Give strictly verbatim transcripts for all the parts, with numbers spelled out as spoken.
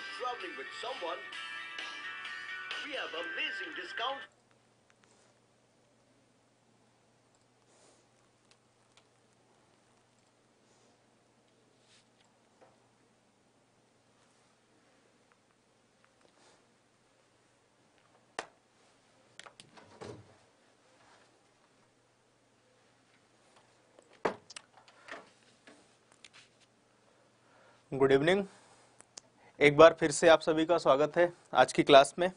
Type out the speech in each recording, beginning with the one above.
traveling with someone, we have amazing discounts. Good evening. एक बार फिर से आप सभी का स्वागत है आज की क्लास में।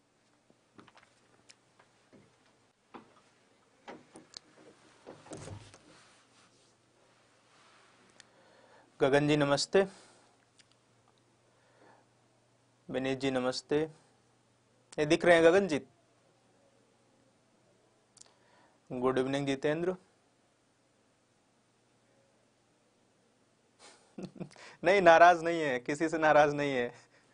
गगन जी नमस्ते, विनीत जी नमस्ते। ये दिख रहे हैं गगन जी? Good evening Jitendra. नहीं, नाराज नहीं है, किसी से नाराज नहीं है।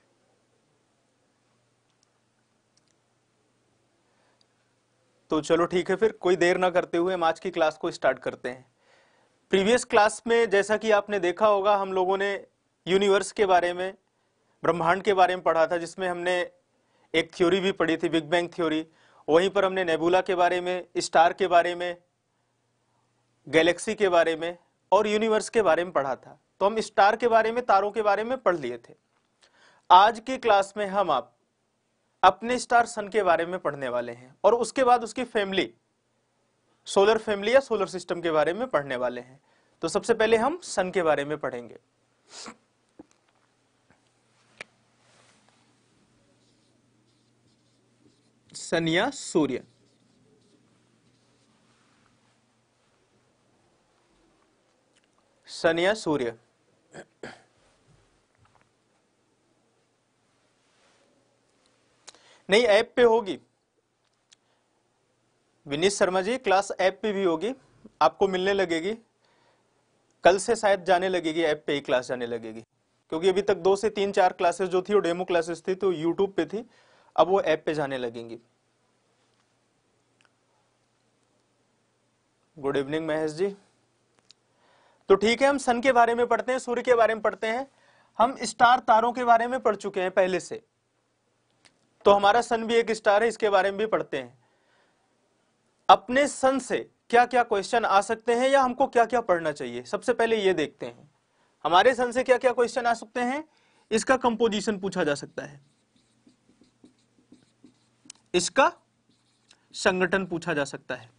तो चलो ठीक है, फिर कोई देर ना करते हुए हम आज की क्लास को स्टार्ट करते हैं। प्रीवियस क्लास में जैसा कि आपने देखा होगा, हम लोगों ने यूनिवर्स के बारे में, ब्रह्मांड के बारे में पढ़ा था, जिसमें हमने एक थ्योरी भी पढ़ी थी, बिग बैंग थ्योरी। वहीं पर हमने नेबुला के बारे में, स्टार के बारे में, गैलेक्सी के बारे में और यूनिवर्स के बारे में पढ़ा था। तो हम स्टार के बारे में, तारों के बारे में पढ़ लिए थे। आज की क्लास में हम आप अपने स्टार सन के बारे में पढ़ने वाले हैं और उसके बाद उसकी फैमिली, सोलर फैमिली या सोलर सिस्टम के बारे में पढ़ने वाले हैं। तो सबसे पहले हम सन के बारे में पढ़ेंगे। सन या सूर्य। सन या सूर्य नहीं, ऐप पे होगी विनीत शर्मा जी, क्लास ऐप पे भी होगी, आपको मिलने लगेगी। कल से शायद जाने लगेगी, ऐप पे ही क्लास जाने लगेगी, क्योंकि अभी तक दो से तीन चार क्लासेस जो थी वो डेमो क्लासेस थी, तो यूट्यूब पे थी, अब वो ऐप पे जाने लगेंगी। Good evening Mahesh ji. तो ठीक है, हम सन के बारे में पढ़ते हैं, सूर्य के बारे में पढ़ते हैं। हम स्टार, तारों के बारे में पढ़ चुके हैं पहले से, तो हमारा सन भी एक स्टार है, इसके बारे में भी पढ़ते हैं। अपने सन से क्या क्या क्वेश्चन आ सकते हैं या हमको क्या क्या पढ़ना चाहिए, सबसे पहले ये देखते हैं। हमारे सन से क्या क्या क्वेश्चन आ सकते हैं। इसका कंपोजिशन पूछा जा सकता है, इसका संगठन पूछा जा सकता है,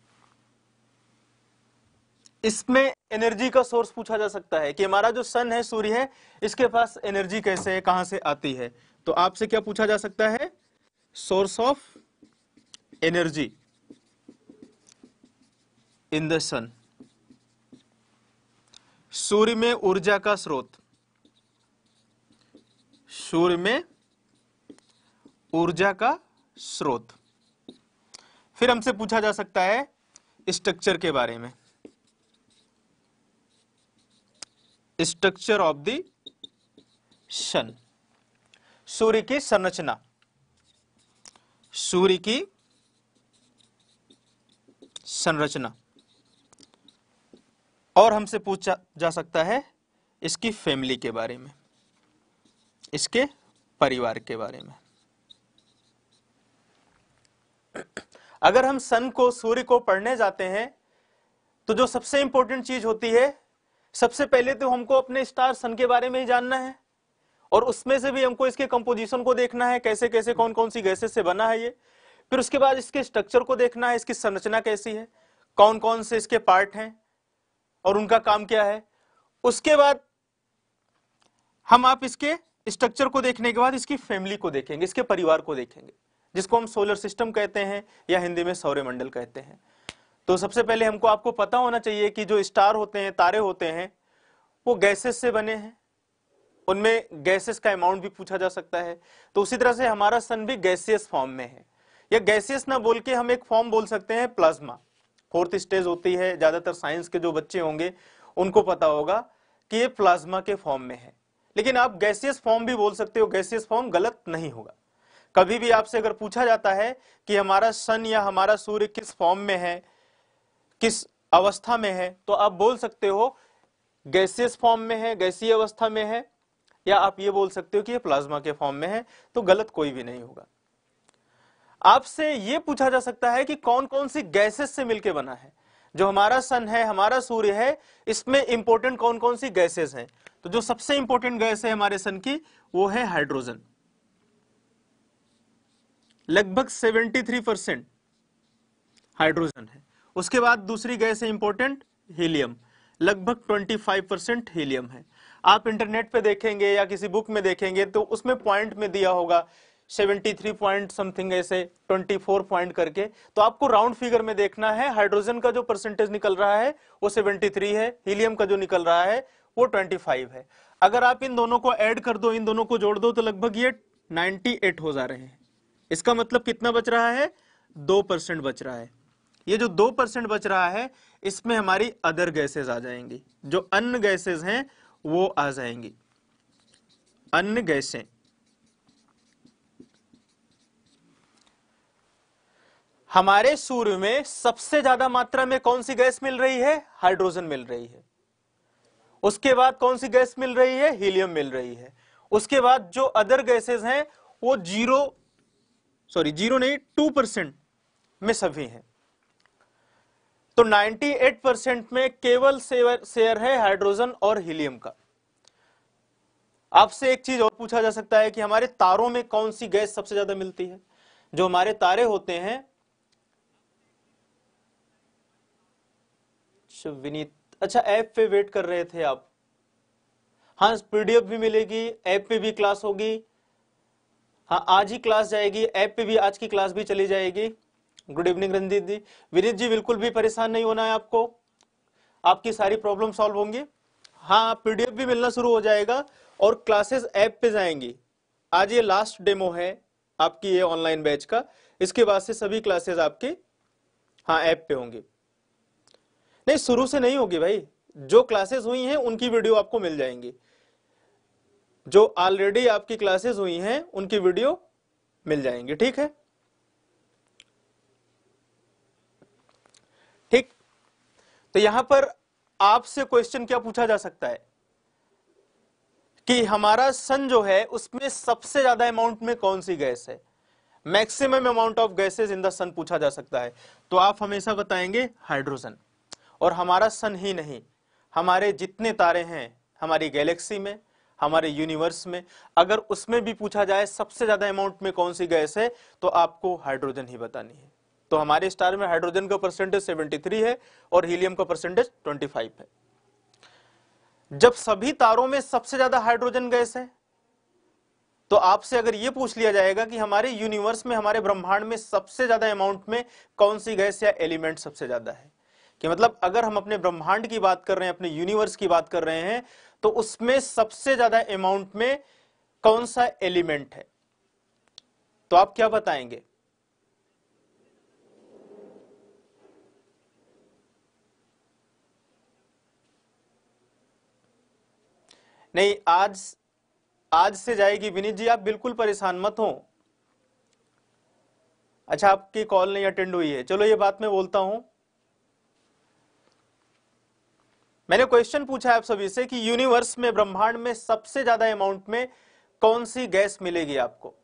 इसमें एनर्जी का सोर्स पूछा जा सकता है कि हमारा जो सन है, सूर्य है, इसके पास एनर्जी कैसे है, कहां से आती है। तो आपसे क्या पूछा जा सकता है, source of energy in the sun. सूर्य में ऊर्जा का स्रोत, सूर्य में ऊर्जा का स्रोत। फिर हमसे पूछा जा सकता है स्ट्रक्चर के बारे में, स्ट्रक्चर ऑफ द सन, सूर्य की संरचना, सूर्य की संरचना। और हमसे पूछा जा सकता है इसकी फैमिली के बारे में, इसके परिवार के बारे में। अगर हम सन को, सूर्य को पढ़ने जाते हैं, तो जो सबसे इंपॉर्टेंट चीज होती है, सबसे पहले तो हमको अपने स्टार सन के बारे में ही जानना है, और उसमें से भी हमको इसके कंपोजिशन को देखना है, कैसे कैसे कौन कौन सी गैसेस से बना है ये। फिर उसके बाद इसके स्ट्रक्चर को देखना है, इसकी संरचना कैसी है, कौन कौन से इसके पार्ट हैं और उनका काम क्या है। उसके बाद हम आप इसके स्ट्रक्चर को देखने के बाद इसकी फैमिली को देखेंगे, इसके परिवार को देखेंगे, जिसको हम सोलर सिस्टम कहते हैं या हिंदी में सौरमंडल कहते हैं। तो सबसे पहले हमको आपको पता होना चाहिए कि जो स्टार होते हैं, तारे होते हैं, वो गैसेस से बने हैं, उनमें गैसेस का अमाउंट भी पूछा जा सकता है। तो उसी तरह से हमारा सन भी गैसियस फॉर्म में है, या गैसियस ना बोल के हम एक फॉर्म बोल सकते हैं, प्लाज्मा। फोर्थ स्टेज होती है, ज्यादातर साइंस के जो बच्चे होंगे उनको पता होगा कि ये प्लाज्मा के फॉर्म में है, लेकिन आप गैसियस फॉर्म भी बोल सकते हो, गैसियस फॉर्म गलत नहीं होगा। कभी भी आपसे अगर पूछा जाता है कि हमारा सन या हमारा सूर्य किस फॉर्म में है, किस अवस्था में है, तो आप बोल सकते हो गैसियस फॉर्म में है, गैसीय अवस्था में है, या आप ये बोल सकते हो कि ये प्लाज्मा के फॉर्म में है, तो गलत कोई भी नहीं होगा। आपसे ये पूछा जा सकता है कि कौन कौन सी गैसेस से मिलकर बना है। जो हमारा सन है, हमारा सूर्य है, इसमें इंपॉर्टेंट कौन कौन सी गैसेस हैं। तो जो सबसे इंपॉर्टेंट गैस है हमारे सन की, वो है हाइड्रोजन, लगभग तिहत्तर परसेंट हाइड्रोजन है। उसके बाद दूसरी गैस है इंपॉर्टेंट, हीलियम, लगभग पच्चीस परसेंट हीलियम है। आप इंटरनेट पे देखेंगे या किसी बुक में देखेंगे तो उसमें पॉइंट में दिया होगा तिहत्तर पॉइंट समथिंग, ऐसे चौबीस पॉइंट करके। तो आपको राउंड फिगर में देखना है, हाइड्रोजन का जो परसेंटेज निकल रहा है वो तिहत्तर है, हीलियम का जो निकल रहा है वो पच्चीस है। अगर आप इन दोनों को ऐड कर दो, इन दोनों को जोड़ दो, तो लगभग ये अट्ठानवे हो जा रहे हैं। इसका मतलब कितना बच रहा है, दो परसेंट बच रहा है। ये जो दो परसेंट बच रहा है, इसमें हमारी अदर गैसेस आ जाएंगी, जो अन्य गैसेस हैं वो आ जाएंगी, अन्य गैसें। हमारे सूर्य में सबसे ज्यादा मात्रा में कौन सी गैस मिल रही है, हाइड्रोजन मिल रही है। उसके बाद कौन सी गैस मिल रही है, हीलियम मिल रही है। उसके बाद जो अदर गैसेस हैं वो जीरो सॉरी जीरो नहीं टू परसेंट में सभी हैं। तो अट्ठानवे परसेंट में केवल शेयर है हाइड्रोजन और हीलियम का। आपसे एक चीज और पूछा जा सकता है कि हमारे तारों में कौन सी गैस सबसे ज्यादा मिलती है। जो हमारे तारे होते हैं, विनीत, अच्छा ऐप पे वेट कर रहे थे आप। हाँ, पीडीएफ भी मिलेगी, ऐप पे भी क्लास होगी। हाँ, आज ही क्लास जाएगी, ऐप पे भी आज की क्लास भी चली जाएगी। Good evening Ranjeet ji. विनीत जी, बिल्कुल भी परेशान नहीं होना है आपको, आपकी सारी प्रॉब्लम सॉल्व होंगी। हाँ, पीडीएफ भी मिलना शुरू हो जाएगा और क्लासेस ऐप पे जाएंगी। आज ये लास्ट डेमो है आपकी ये ऑनलाइन बैच का, इसके बाद से सभी क्लासेस आपकी हाँ ऐप पे होंगी। नहीं, शुरू से नहीं होगी भाई, जो क्लासेस हुई हैं उनकी वीडियो आपको मिल जाएंगी। जो ऑलरेडी आपकी क्लासेस हुई हैं उनकी वीडियो मिल जाएंगी, ठीक है। ठीक, तो यहां पर आपसे क्वेश्चन क्या पूछा जा सकता है कि हमारा सन जो है उसमें सबसे ज्यादा अमाउंट में कौन सी गैस है, maximum amount of gases in the sun पूछा जा सकता है। तो आप हमेशा बताएंगे हाइड्रोजन। और हमारा सन ही नहीं, हमारे जितने तारे हैं हमारी गैलेक्सी में, हमारे यूनिवर्स में, अगर उसमें भी पूछा जाए सबसे ज्यादा अमाउंट में कौन सी गैस है, तो आपको हाइड्रोजन ही बतानी है। तो हमारे स्टार में हाइड्रोजन का परसेंटेज तिहत्तर है और हीलियम का परसेंटेज पच्चीस है। जब सभी तारों में सबसे ज्यादा हाइड्रोजन गैस है, तो आपसे अगर यह पूछ लिया जाएगा कि हमारे यूनिवर्स में, हमारे ब्रह्मांड में सबसे ज्यादा अमाउंट में कौन सी गैस या एलिमेंट सबसे ज्यादा है, कि मतलब अगर हम अपने ब्रह्मांड की बात कर रहे हैं, अपने यूनिवर्स की बात कर रहे हैं, तो उसमें सबसे ज्यादा अमाउंट में कौन सा एलिमेंट है, तो आप क्या बताएंगे। नहीं, आज आज से जाएगी विनीत जी, आप बिल्कुल परेशान मत हो। अच्छा, आपकी कॉल नहीं अटेंड हुई है, चलो ये बात मैं बोलता हूं। मैंने क्वेश्चन पूछा है आप सभी से कि यूनिवर्स में, ब्रह्मांड में सबसे ज्यादा अमाउंट में कौन सी गैस मिलेगी आपको।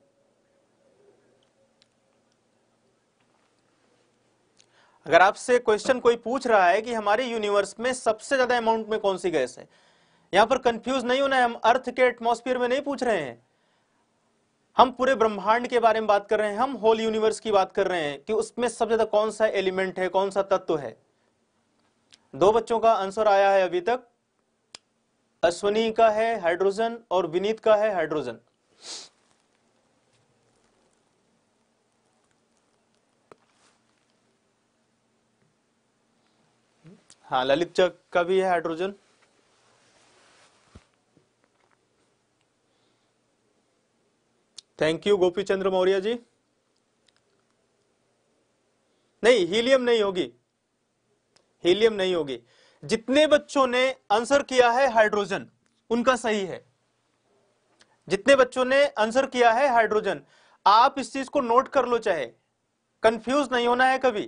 अगर आपसे क्वेश्चन कोई पूछ रहा है कि हमारे यूनिवर्स में सबसे ज्यादा अमाउंट में कौन सी गैस है, यहां पर कंफ्यूज नहीं होना है, हम अर्थ के एटमॉस्फेयर में नहीं पूछ रहे हैं, हम पूरे ब्रह्मांड के बारे में बात कर रहे हैं, हम होल यूनिवर्स की बात कर रहे हैं कि उसमें सबसे ज्यादा कौन सा एलिमेंट है, कौन सा तत्व है। दो बच्चों का आंसर आया है अभी तक, अश्वनी का है हाइड्रोजन और विनीत का है हाइड्रोजन। हाँ, ललित चक का भी है hydrogen. Thank you Gopi Chandra Maurya ji. नहीं, हीलियम नहीं होगी, हीलियम नहीं होगी। जितने बच्चों ने आंसर किया है हाइड्रोजन उनका सही है, जितने बच्चों ने आंसर किया है हाइड्रोजन, आप इस चीज को नोट कर लो, चाहे कंफ्यूज नहीं होना है कभी।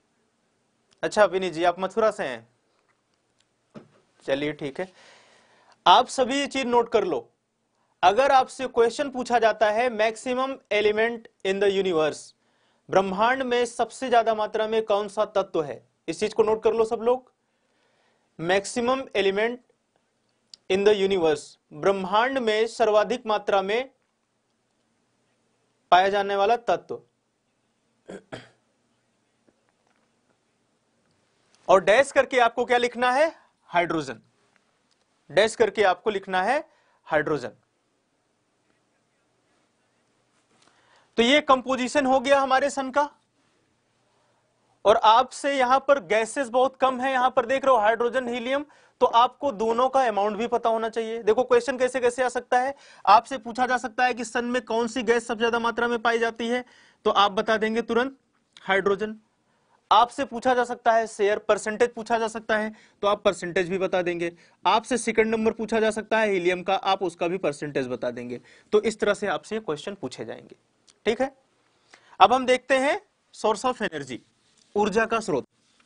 अच्छा विनीत जी, आप मथुरा से हैं, चलिए ठीक है। आप सभी ये चीज नोट कर लो, अगर आपसे क्वेश्चन पूछा जाता है maximum element in the universe, ब्रह्मांड में सबसे ज्यादा मात्रा में कौन सा तत्व है, इस चीज को नोट कर लो सब लोग। Maximum element in the universe, ब्रह्मांड में सर्वाधिक मात्रा में पाया जाने वाला तत्व, और डैश करके आपको क्या लिखना है, हाइड्रोजन। डैश करके आपको लिखना है हाइड्रोजन। तो ये कंपोजिशन हो गया हमारे सन का। और आपसे यहां पर गैसेस बहुत कम है, यहां पर देख रहे हो हाइड्रोजन हीलियम, तो आपको दोनों का अमाउंट भी पता होना चाहिए। देखो क्वेश्चन कैसे कैसे आ सकता है, आपसे पूछा जा सकता है कि सन में कौन सी गैस सबसे ज्यादा मात्रा में पाई जाती है, तो आप बता देंगे तुरंत हाइड्रोजन। आपसे पूछा जा सकता है शेयर, परसेंटेज पूछा जा सकता है, तो आप परसेंटेज भी बता देंगे। आपसे सेकंड नंबर पूछा जा सकता है हीलियम का, आप उसका भी परसेंटेज बता देंगे। तो इस तरह से आपसे क्वेश्चन पूछे जाएंगे, ठीक है। अब हम देखते हैं सोर्स ऑफ एनर्जी, ऊर्जा का स्रोत।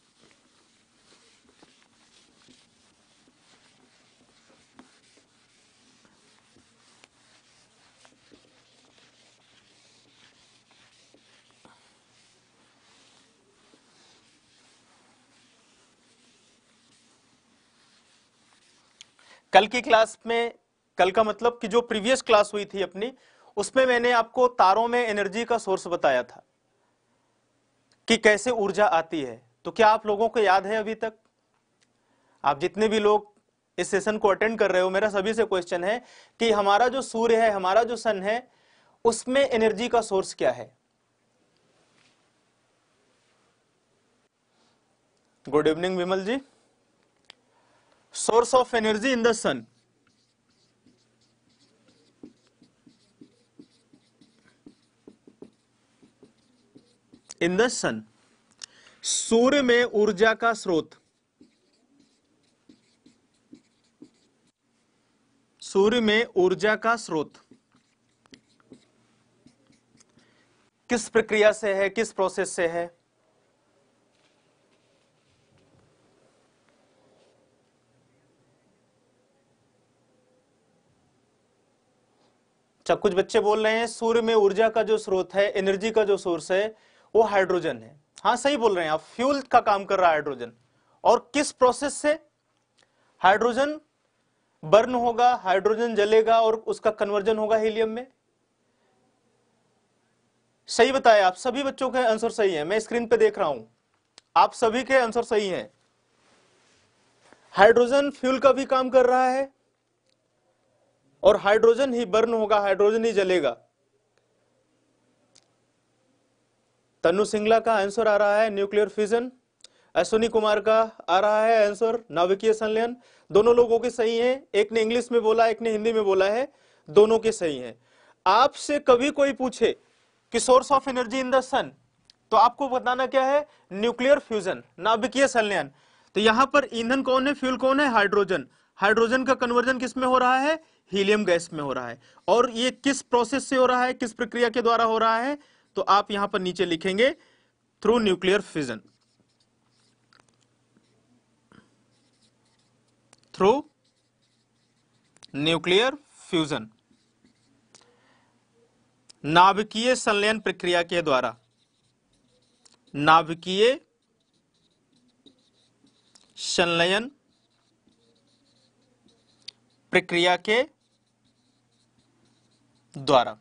कल की क्लास में, कल का मतलब कि जो प्रीवियस क्लास हुई थी अपनी, उसमें मैंने आपको तारों में एनर्जी का सोर्स बताया था कि कैसे ऊर्जा आती है। तो क्या आप लोगों को याद है अभी तक? आप जितने भी लोग इस सेशन को अटेंड कर रहे हो, मेरा सभी से क्वेश्चन है कि हमारा जो सूर्य है, हमारा जो सन है, उसमें एनर्जी का सोर्स क्या है? Good evening Vimal ji. Source of energy in the sun, in the sun, सूर्य में ऊर्जा का स्रोत, सूर्य में ऊर्जा का स्रोत किस प्रक्रिया से है, किस प्रोसेस से है? अच्छा, कुछ बच्चे बोल रहे हैं सूर्य में ऊर्जा का जो स्रोत है, एनर्जी का जो सोर्स है, वो हाइड्रोजन है। हाँ सही बोल रहे हैं आप, फ्यूल का काम कर रहा है हाइड्रोजन। और किस प्रोसेस से? हाइड्रोजन बर्न होगा, हाइड्रोजन जलेगा और उसका कन्वर्जन होगा हीलियम में। सही बताया, आप सभी बच्चों के आंसर सही है, मैं स्क्रीन पे देख रहा हूं, आप सभी के आंसर सही हैं। हाइड्रोजन फ्यूल का भी काम कर रहा है और हाइड्रोजन ही बर्न होगा, हाइड्रोजन ही जलेगा। तनु सिंगला का आंसर आ रहा है न्यूक्लियर फ्यूजन। अश्विनी कुमार का आ रहा है आंसर नाभिकीय संलयन। दोनों लोगों के सही हैं, एक ने इंग्लिश में बोला, एक ने हिंदी में बोला है, दोनों के सही हैं। आपसे कभी कोई पूछे कि source of energy in the sun, तो आपको बताना क्या है? न्यूक्लियर फ्यूजन, नाभिकीय संलयन। तो यहां पर ईंधन कौन है, फ्यूल कौन है? हाइड्रोजन। हाइड्रोजन का कन्वर्जन किस में हो रहा है? हीलियम गैस में हो रहा है। और ये किस प्रोसेस से हो रहा है, किस प्रक्रिया के द्वारा हो रहा है? तो आप यहां पर नीचे लिखेंगे through nuclear fusion, through nuclear fusion, नाभिकीय संलयन प्रक्रिया के द्वारा, नाभिकीय संलयन प्रक्रिया के द्वारा।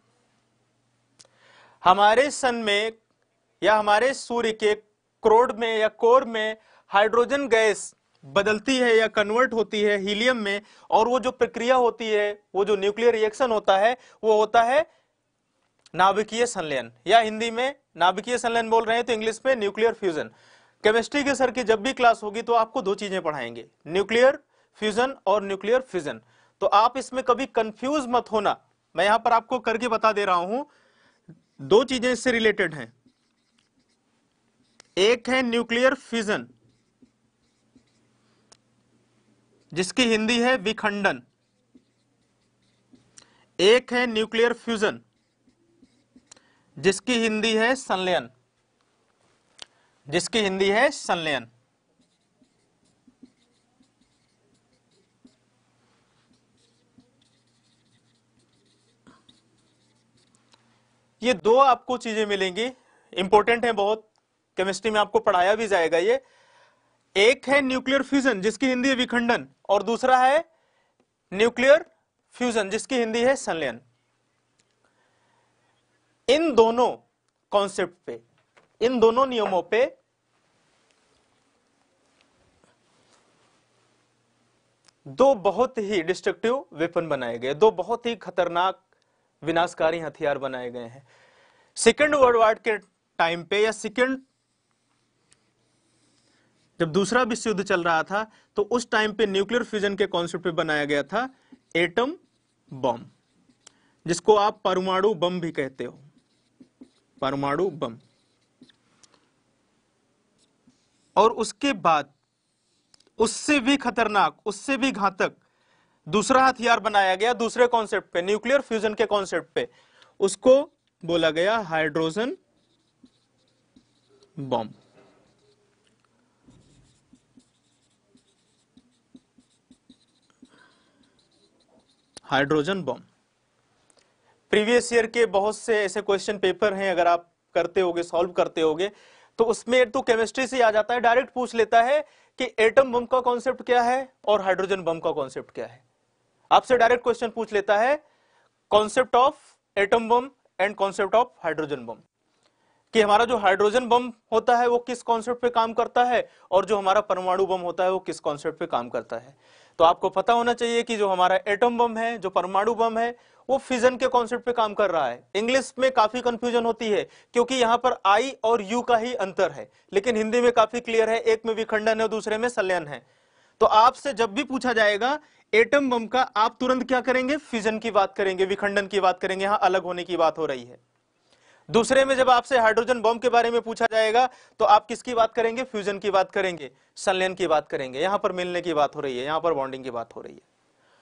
हमारे सन में या हमारे सूर्य के क्रोड में या कोर में हाइड्रोजन गैस बदलती है या कन्वर्ट होती है हीलियम में, और वो जो प्रक्रिया होती है, वो जो न्यूक्लियर रिएक्शन होता है, वो होता है नाभिकीय संलयन, या हिंदी में नाभिकीय संलयन बोल रहे हैं तो इंग्लिश में न्यूक्लियर फ्यूजन। केमिस्ट्री के सर की जब भी क्लास होगी तो आपको दो चीजें पढ़ाएंगे, न्यूक्लियर फ्यूजन और न्यूक्लियर फिजन। तो आप इसमें कभी कंफ्यूज मत होना, मैं यहां पर आपको करके बता दे रहा हूं। दो चीजें इससे रिलेटेड हैं, एक है न्यूक्लियर फिजन जिसकी हिंदी है विखंडन, एक है न्यूक्लियर फ्यूजन जिसकी हिंदी है संलयन, जिसकी हिंदी है संलयन। ये दो आपको चीजें मिलेंगी, इंपॉर्टेंट है बहुत, केमिस्ट्री में आपको पढ़ाया भी जाएगा ये। एक है न्यूक्लियर फ्यूजन जिसकी हिंदी है विखंडन, और दूसरा है न्यूक्लियर फ्यूजन जिसकी हिंदी है संलयन। इन दोनों कॉन्सेप्ट पे, इन दोनों नियमों पे दो बहुत ही डिस्ट्रक्टिव वेपन बनाए गए, दो बहुत ही खतरनाक विनाशकारी हथियार बनाए गए हैं। सेकेंड वर्ल्ड वॉर के टाइम पे, या सेकेंड जब दूसरा विश्व युद्ध चल रहा था, तो उस टाइम पे न्यूक्लियर फ्यूजन के कॉन्सेप्ट पे बनाया गया था एटम बम, जिसको आप परमाणु बम भी कहते हो, परमाणु बम। और उसके बाद उससे भी खतरनाक, उससे भी घातक दूसरा हथियार बनाया गया दूसरे कॉन्सेप्ट पे, न्यूक्लियर फ्यूजन के कॉन्सेप्ट पे, उसको बोला गया hydrogen bomb. Hydrogen bomb. Previous year के बहुत से ऐसे क्वेश्चन पेपर हैं, अगर आप करते होगे, सॉल्व करते होगे, तो उसमें तो केमिस्ट्री से आ जाता है, डायरेक्ट पूछ लेता है कि एटम बम का कॉन्सेप्ट क्या है और हाइड्रोजन बम का कॉन्सेप्ट क्या है। आपसे डायरेक्ट क्वेश्चन पूछ लेता है concept of atom bomb and concept of hydrogen bomb, कि हमारा जो हाइड्रोजन बम होता है वो किस कॉन्सेप्ट पे काम करता है, और जो हमारा परमाणु बम होता है वो किस कॉन्सेप्ट पे काम करता है। तो आपको पता होना चाहिए कि जो हमारा एटम बम है, जो परमाणु बम है, वो फिजन के कॉन्सेप्ट पे काम कर रहा है। इंग्लिश में काफी कंफ्यूजन होती है क्योंकि यहां पर आई और यू का ही अंतर है, लेकिन हिंदी में काफी क्लियर है, एक में विखंडन है, दूसरे में संलयन है। तो आपसे जब भी पूछा जाएगा एटम बम का, आप तुरंत क्या करेंगे, फिजन की बात करेंगे, विखंडन की बात करेंगे, यहां अलग होने की बात हो रही है। दूसरे में जब आपसे हाइड्रोजन बम के बारे में पूछा जाएगा तो आप किसकी बात करेंगे, फ्यूजन की बात करेंगे, संलयन की बात करेंगे। यहां पर मिलने की बात हो रही है, यहां पर बॉन्डिंग की बात हो रही है।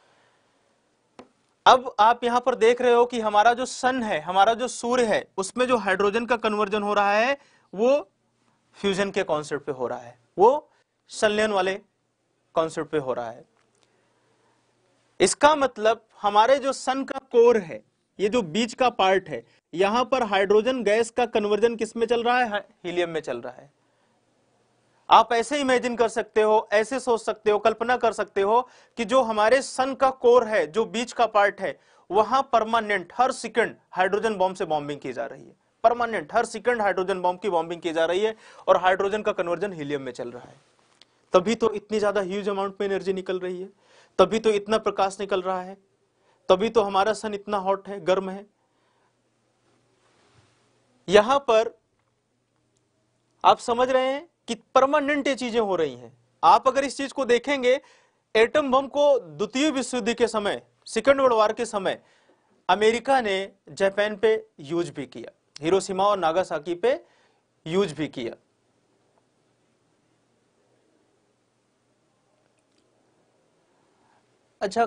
अब आप यहां पर देख रहे हो कि हमारा जो सन है, हमारा जो सूर्य है, उसमें जो हाइड्रोजन का कन्वर्जन हो रहा है वो फ्यूजन के कॉन्सेप्ट पे हो रहा है, वो संलयन वाले कॉन्सेप्ट पे हो रहा है। इसका मतलब हमारे जो सन का कोर है, ये जो बीच का पार्ट है, यहां पर हाइड्रोजन गैस का कन्वर्जन किस में चल रहा है, हीलियम में चल रहा है। आप ऐसे इमेजिन कर सकते हो, ऐसे सोच सकते हो, कल्पना कर सकते हो कि जो हमारे सन का कोर है, जो बीच का पार्ट है, वहां परमानेंट हर सेकंड हाइड्रोजन बॉम्ब से बॉम्बिंग की जा रही है, परमानेंट हर सेकंड हाइड्रोजन बॉम्ब की बॉम्बिंग की जा रही है, और हाइड्रोजन का कन्वर्जन हीलियम में चल रहा है। तभी तो इतनी ज्यादा ह्यूज अमाउंट में एनर्जी निकल रही है, तभी तो इतना प्रकाश निकल रहा है, तभी तो हमारा सन इतना हॉट है, गर्म है। यहां पर आप समझ रहे हैं कि परमानेंट ये चीजें हो रही हैं। आप अगर इस चीज को देखेंगे, एटम बम को द्वितीय विश्व युद्ध के समय, सेकेंड वर्ल्ड वॉर के समय, अमेरिका ने जापान पे यूज भी किया, हिरोशिमा और नागासाकी पे यूज भी किया। अच्छा,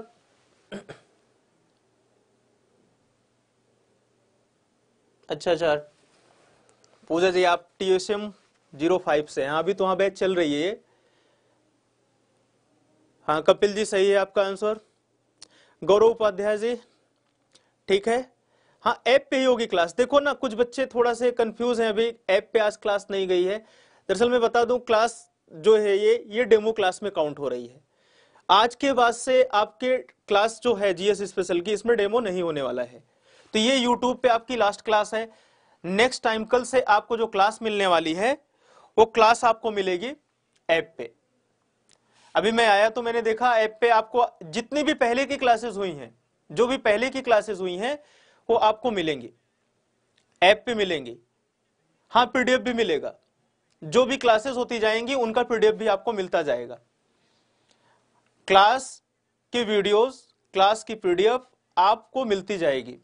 अच्छा अच्छा पूजा जी, आप टीएसएम जीरो फाइव से हैं, अभी तो वहां बैच चल रही है। हाँ कपिल जी, सही है आपका आंसर। गौरव उपाध्याय जी, ठीक है। हाँ ऐप पे ही होगी क्लास। देखो ना, कुछ बच्चे थोड़ा से कंफ्यूज हैं, अभी ऐप पे आज क्लास नहीं गई है। दरअसल मैं बता दूं, क्लास जो है ये ये डेमो क्लास में काउंट हो रही है। आज के बाद से आपके क्लास जो है जीएस स्पेशल की, इसमें डेमो नहीं होने वाला है। तो ये यूट्यूब पे आपकी लास्ट क्लास है। नेक्स्ट टाइम कल से आपको जो क्लास मिलने वाली है वो क्लास आपको मिलेगी ऐप पे। अभी मैं आया तो मैंने देखा ऐप पे आपको जितनी भी पहले की क्लासेस हुई हैं, जो भी पहले की क्लासेस हुई हैं वो आपको मिलेंगी, ऐप पे मिलेंगी। हाँ पीडीएफ भी मिलेगा, जो भी क्लासेस होती जाएंगी उनका पीडीएफ भी आपको मिलता जाएगा। क्लास की वीडियोस, क्लास की पीडीएफ आपको मिलती जाएगी।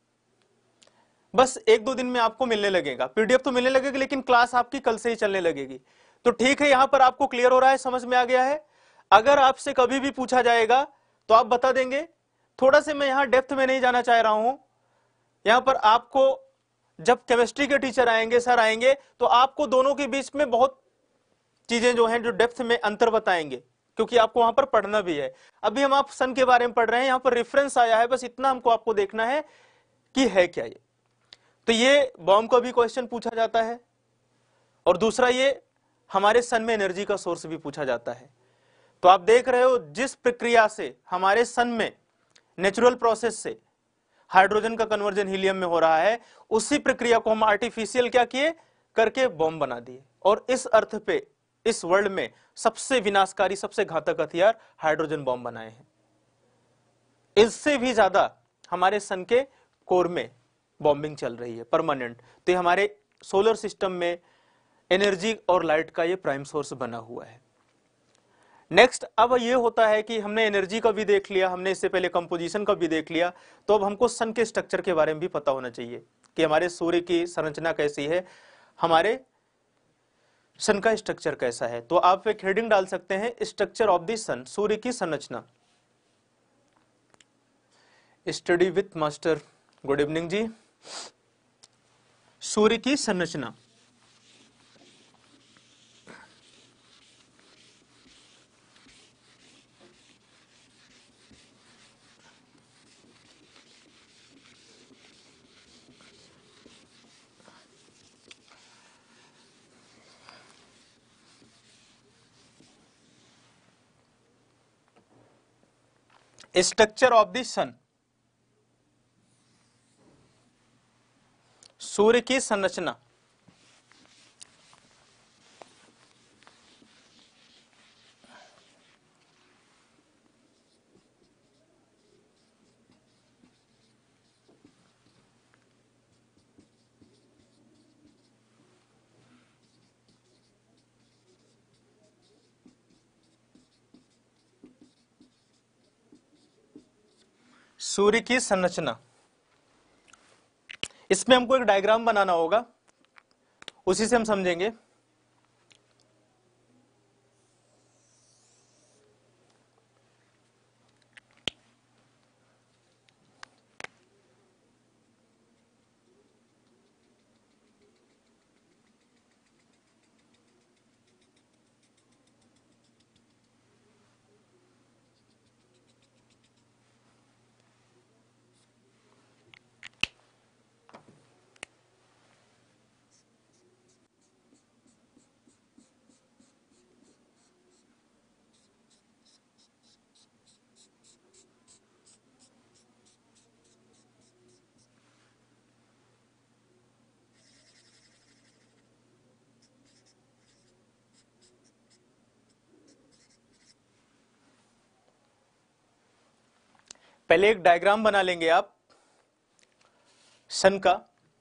बस एक दो दिन में आपको मिलने लगेगा, पीडीएफ तो मिलने लगेगी, लेकिन क्लास आपकी कल से ही चलने लगेगी। तो ठीक है, यहां पर आपको क्लियर हो रहा है, समझ में आ गया है। अगर आपसे कभी भी पूछा जाएगा तो आप बता देंगे। थोड़ा से मैं यहां डेप्थ में नहीं जाना चाह रहा हूं। यहां पर आपको जब केमिस्ट्री के टीचर आएंगे, सर आएंगे, तो आपको दोनों के बीच में बहुत चीजें जो हैं, जो डेप्थ में अंतर बताएंगे, क्योंकि आपको वहां पर पढ़ना भी है। अभी हम आप सन के बारे में पढ़ रहे हैं, यहां पर रेफरेंस आया है, बस इतना हमको आपको देखना है कि है क्या ये। तो ये बॉम्ब का भी क्वेश्चन पूछा जाता है, और दूसरा ये हमारे सन में एनर्जी का सोर्स भी पूछा जाता है। तो आप देख रहे हो जिस प्रक्रिया से हमारे सन में नेचुरल प्रोसेस से हाइड्रोजन का कन्वर्जन हीलियम में हो रहा है, उसी प्रक्रिया को हम आर्टिफिशियल क्या किए करके बॉम्ब बना दिए। और इस अर्थ पे इस वर्ल्ड में सबसे विनाशकारी, सबसे घातक हथियार हाइड्रोजन बॉम्ब बनाए हैं। इससे भी ज्यादा हमारे सन के कोर में बॉम्बिंग चल रही है परमानेंट। तो ये हमारे सोलर सिस्टम में एनर्जी और लाइट का ये प्राइम सोर्स बना हुआ है। नेक्स्ट अब ये होता है कि हमने एनर्जी का भी देख लिया, हमने इससे पहले कंपोजिशन का भी देख लिया, तो अब हमको सन के स्ट्रक्चर के बारे में भी पता होना चाहिए कि हमारे सूर्य की संरचना कैसी है, हमारे सन का स्ट्रक्चर कैसा है। तो आप एक हेडिंग डाल सकते हैं, स्ट्रक्चर ऑफ द सन, सूर्य की संरचना। Study with master, good evening ji. सूर्य की संरचना, स्ट्रक्चर ऑफ द सन, सूर्य की संरचना। सूर्य की संरचना, इसमें हमको एक डायग्राम बनाना होगा, उसी से हम समझेंगे। पहले एक डायग्राम बना लेंगे आप सन का।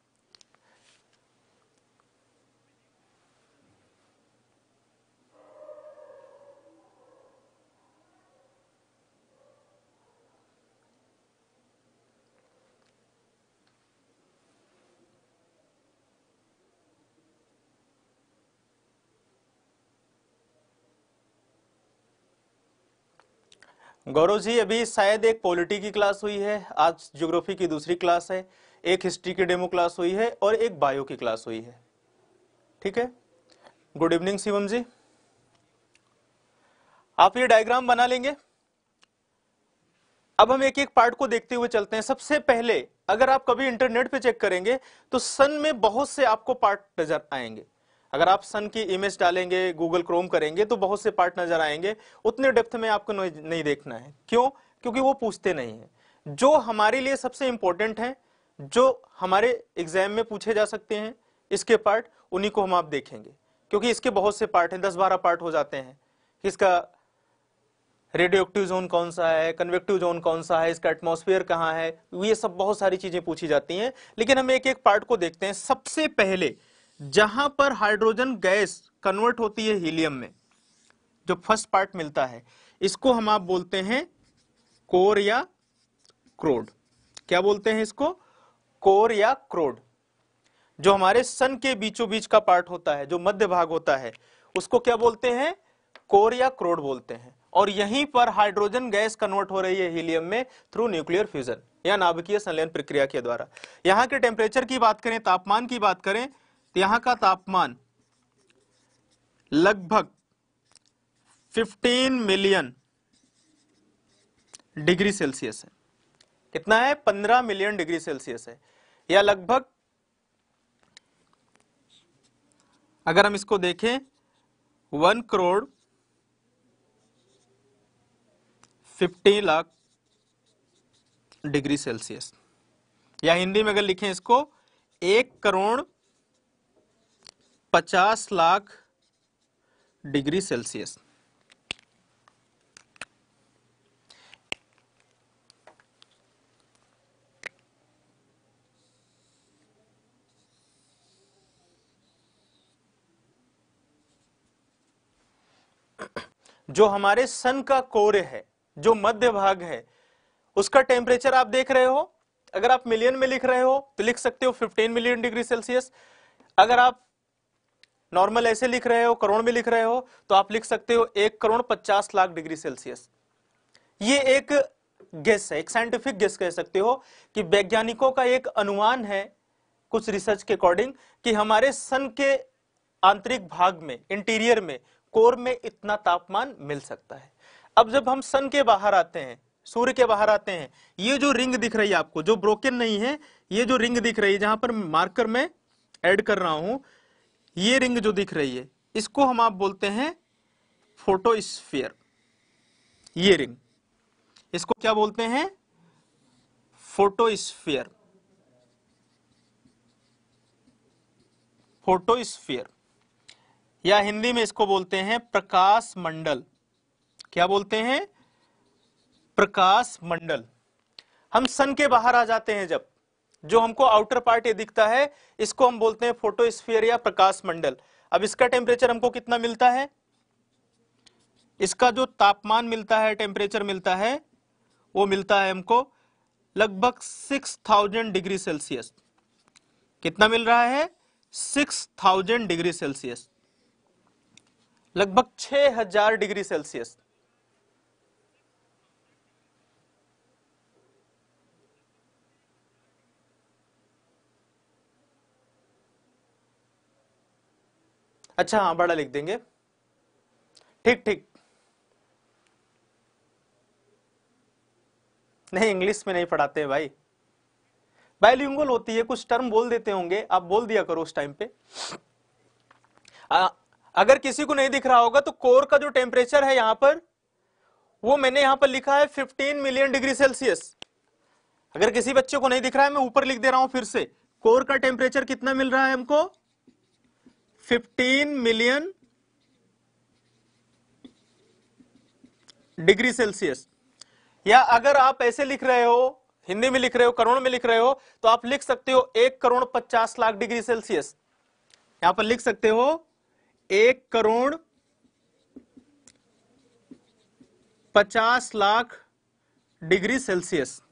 गौरव जी, अभी शायद एक पॉलिटी की क्लास हुई है, आज ज्योग्राफी की दूसरी क्लास है, एक हिस्ट्री की डेमो क्लास हुई है और एक बायो की क्लास हुई है। ठीक है, गुड इवनिंग शिवम जी। आप ये डायग्राम बना लेंगे। अब हम एक एक पार्ट को देखते हुए चलते हैं। सबसे पहले अगर आप कभी इंटरनेट पे चेक करेंगे तो सन में बहुत से आपको पार्ट नजर आएंगे। अगर आप सन की इमेज डालेंगे, गूगल क्रोम करेंगे तो बहुत से पार्ट नजर आएंगे। उतने डेप्थ में आपको नहीं देखना है। क्यों? क्योंकि वो पूछते नहीं है। जो हमारे लिए सबसे इंपॉर्टेंट है, जो हमारे एग्जाम में पूछे जा सकते हैं, इसके पार्ट, उन्हीं को हम आप देखेंगे। क्योंकि इसके बहुत से पार्ट हैं, दस बारह पार्ट हो जाते हैं। इसका रेडियो एक्टिव जोन कौन सा है, कन्वेक्टिव जोन कौन सा है, इसका एटमॉस्फेयर कहाँ है, ये सब बहुत सारी चीजें पूछी जाती हैं। लेकिन हम एक एक पार्ट को देखते हैं। सबसे पहले जहां पर हाइड्रोजन गैस कन्वर्ट होती है हीलियम में, जो फर्स्ट पार्ट मिलता है, इसको हम आप बोलते हैं कोर या क्रोड। क्या बोलते हैं इसको? कोर या क्रोड। जो हमारे सन के बीचों बीच का पार्ट होता है, जो मध्य भाग होता है, उसको क्या बोलते हैं? कोर या क्रोड बोलते हैं। और यहीं पर हाइड्रोजन गैस कन्वर्ट हो रही है हीलियम में थ्रू न्यूक्लियर फ्यूजन या नाभिकीय संलयन प्रक्रिया के द्वारा। यहां के टेम्परेचर की बात करें, तापमान की बात करें, तो यहां का तापमान लगभग पंद्रह मिलियन डिग्री सेल्सियस है। कितना है? पंद्रह मिलियन डिग्री सेल्सियस है, या लगभग अगर हम इसको देखें one crore fifty lakh degree Celsius, या हिंदी में अगर लिखें इसको एक करोड़ पचास लाख डिग्री सेल्सियस। जो हमारे सन का कोर है, जो मध्य भाग है, उसका टेम्परेचर आप देख रहे हो। अगर आप मिलियन में लिख रहे हो तो लिख सकते हो फिफ्टीन मिलियन डिग्री सेल्सियस। अगर आप नॉर्मल ऐसे लिख रहे हो, करोड़ में लिख रहे हो, तो आप लिख सकते हो एक करोड़ पचास लाख डिग्री सेल्सियस। ये एक गेस है, एक साइंटिफिक गेस कह सकते हो कि वैज्ञानिकों का एक अनुमान है कुछ रिसर्च के अकॉर्डिंग कि हमारे सन के आंतरिक भाग में, इंटीरियर में, कोर में इतना तापमान मिल सकता है। अब जब हम सन के बाहर आते हैं, सूर्य के बाहर आते हैं, ये जो रिंग दिख रही है आपको, जो ब्रोकन नहीं है, ये जो रिंग दिख रही है जहां पर मार्कर में ऐड कर रहा हूं, ये रिंग जो दिख रही है, इसको हम आप बोलते हैं फोटोस्फीयर। ये रिंग, इसको क्या बोलते हैं? फोटोस्फीयर। फोटोस्फीयर, या हिंदी में इसको बोलते हैं प्रकाश मंडल। क्या बोलते हैं? प्रकाश मंडल। हम सन के बाहर आ जाते हैं जब, जो हमको आउटर पार्ट ये दिखता है, इसको हम बोलते हैं फोटोस्फीयर या प्रकाश मंडल। अब इसका टेम्परेचर हमको कितना मिलता है? इसका जो तापमान मिलता है, टेम्परेचर मिलता है, वो मिलता है हमको लगभग सिक्स थाउजेंड डिग्री सेल्सियस। कितना मिल रहा है? सिक्स थाउजेंड डिग्री सेल्सियस, लगभग छह हजार डिग्री सेल्सियस। अच्छा हाँ, बड़ा लिख देंगे। ठीक ठीक, नहीं इंग्लिश में नहीं पढ़ाते भाई, बाइलिंगुअल होती है, कुछ टर्म बोल देते होंगे, आप बोल दिया करो उस टाइम पे। आ, अगर किसी को नहीं दिख रहा होगा तो कोर का जो टेम्परेचर है यहां पर, वो मैंने यहां पर लिखा है फिफ्टीन मिलियन डिग्री सेल्सियस। अगर किसी बच्चे को नहीं दिख रहा है, मैं ऊपर लिख दे रहा हूं फिर से, कोर का टेम्परेचर कितना मिल रहा है हमको? Fifteen million degree Celsius. या अगर आप ऐसे लिख रहे हो, हिंदी में लिख रहे हो, करोड़ में लिख रहे हो, तो आप लिख सकते हो एक करोड़ पचास लाख डिग्री सेल्सियस। यहां पर लिख सकते हो एक करोड़ पचास लाख डिग्री सेल्सियस।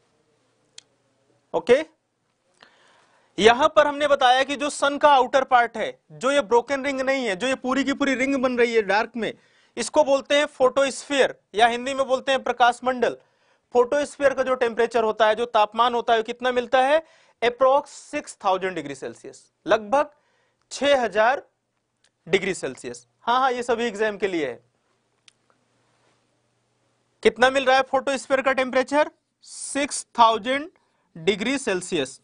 ओके, यहां पर हमने बताया कि जो सन का आउटर पार्ट है, जो ये ब्रोकन रिंग नहीं है, जो ये पूरी की पूरी रिंग बन रही है डार्क में, इसको बोलते हैं फोटोस्फीयर, या हिंदी में बोलते हैं प्रकाश मंडल। फोटोस्फीयर का जो टेम्परेचर होता है, जो तापमान होता है, कितना मिलता है? Approx six thousand degree Celsius, लगभग छह हजार डिग्री सेल्सियस। हाँ हाँ, ये सभी एग्जाम के लिए है। कितना मिल रहा है फोटोस्फीयर का temperature? Six thousand degree Celsius.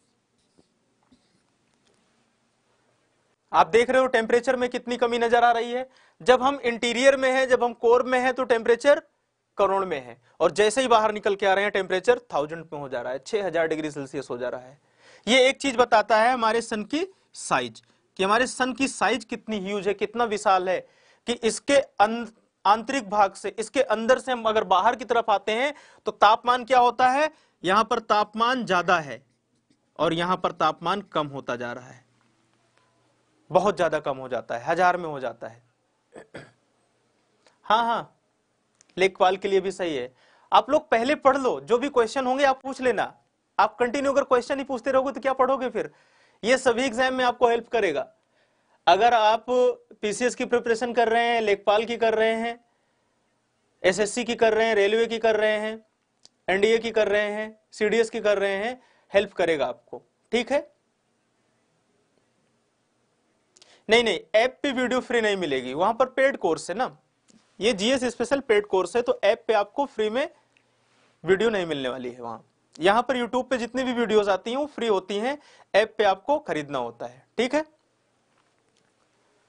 आप देख रहे हो टेम्परेचर में कितनी कमी नजर आ रही है। जब हम इंटीरियर में है, जब हम कोर में है, तो टेम्परेचर करोड़ में है, और जैसे ही बाहर निकल के आ रहे हैं टेम्परेचर थाउजेंड में हो जा रहा है, छह हजार डिग्री सेल्सियस हो जा रहा है। ये एक चीज बताता है हमारे सन की साइज, कि हमारे सन की साइज कितनी ह्यूज है, कितना विशाल है, कि इसके आंतरिक भाग से, इसके अंदर से हम अगर बाहर की तरफ आते हैं तो तापमान क्या होता है? यहां पर तापमान ज्यादा है और यहां पर तापमान कम होता जा रहा है, बहुत ज्यादा कम हो जाता है, हजार में हो जाता है। हाँ हाँ, लेखपाल के लिए भी सही है। आप लोग पहले पढ़ लो, जो भी क्वेश्चन होंगे आप पूछ लेना। आप कंटिन्यू अगर क्वेश्चन ही पूछते रहोगे तो क्या पढ़ोगे फिर? ये सभी एग्जाम में आपको हेल्प करेगा। अगर आप पीसीएस की प्रिपरेशन कर रहे हैं, लेखपाल की कर रहे हैं, एसएससी की कर रहे हैं, रेलवे की कर रहे हैं, एनडीए की कर रहे हैं, सीडीएस की कर रहे हैं, हेल्प करेगा आपको। ठीक है? नहीं नहीं, ऐप पे वीडियो फ्री नहीं मिलेगी, वहां पर पेड कोर्स है ना, ये जीएस स्पेशल पेड कोर्स है, तो ऐप पे आपको फ्री में वीडियो नहीं मिलने वाली है। वहां यहां पर यूट्यूब पे जितनी भी वीडियोस आती हैं वो फ्री होती हैं, ऐप पे आपको खरीदना होता है। ठीक है?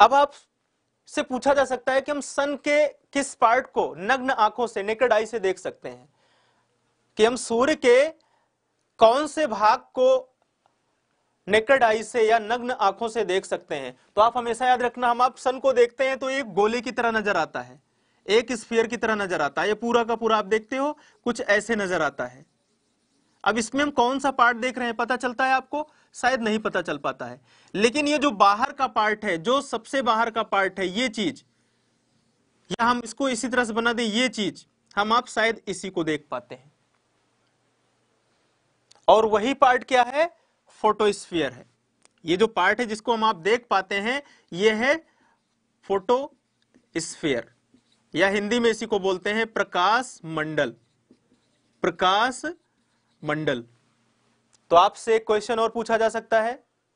अब आप से पूछा जा सकता है कि हम सन के किस पार्ट को नग्न आंखों से, नेकेड आई से देख सकते हैं, कि हम सूर्य के कौन से भाग को नेकेड आई से या नग्न आंखों से देख सकते हैं। तो आप हमेशा याद रखना, हम आप सन को देखते हैं तो एक गोले की तरह नजर आता है, एक स्फीयर की तरह नजर आता है, ये पूरा का पूरा आप देखते हो कुछ ऐसे नजर आता है। अब इसमें हम कौन सा पार्ट देख रहे हैं पता चलता है आपको? शायद नहीं पता चल पाता है। लेकिन ये जो बाहर का पार्ट है, जो सबसे बाहर का पार्ट है, ये चीज, या हम इसको इसी तरह से बना दें, ये चीज हम आप शायद इसी को देख पाते हैं। और वही पार्ट क्या है? फोटोस्फीयर है। ये जो पार्ट है जिसको हम आप देख पाते हैं, ये है फोटोस्फीयर, या हिंदी में इसी को बोलते हैं प्रकाश मंडल। प्रकाश मंडल। तो आपसे एक क्वेश्चन और पूछा जा सकता है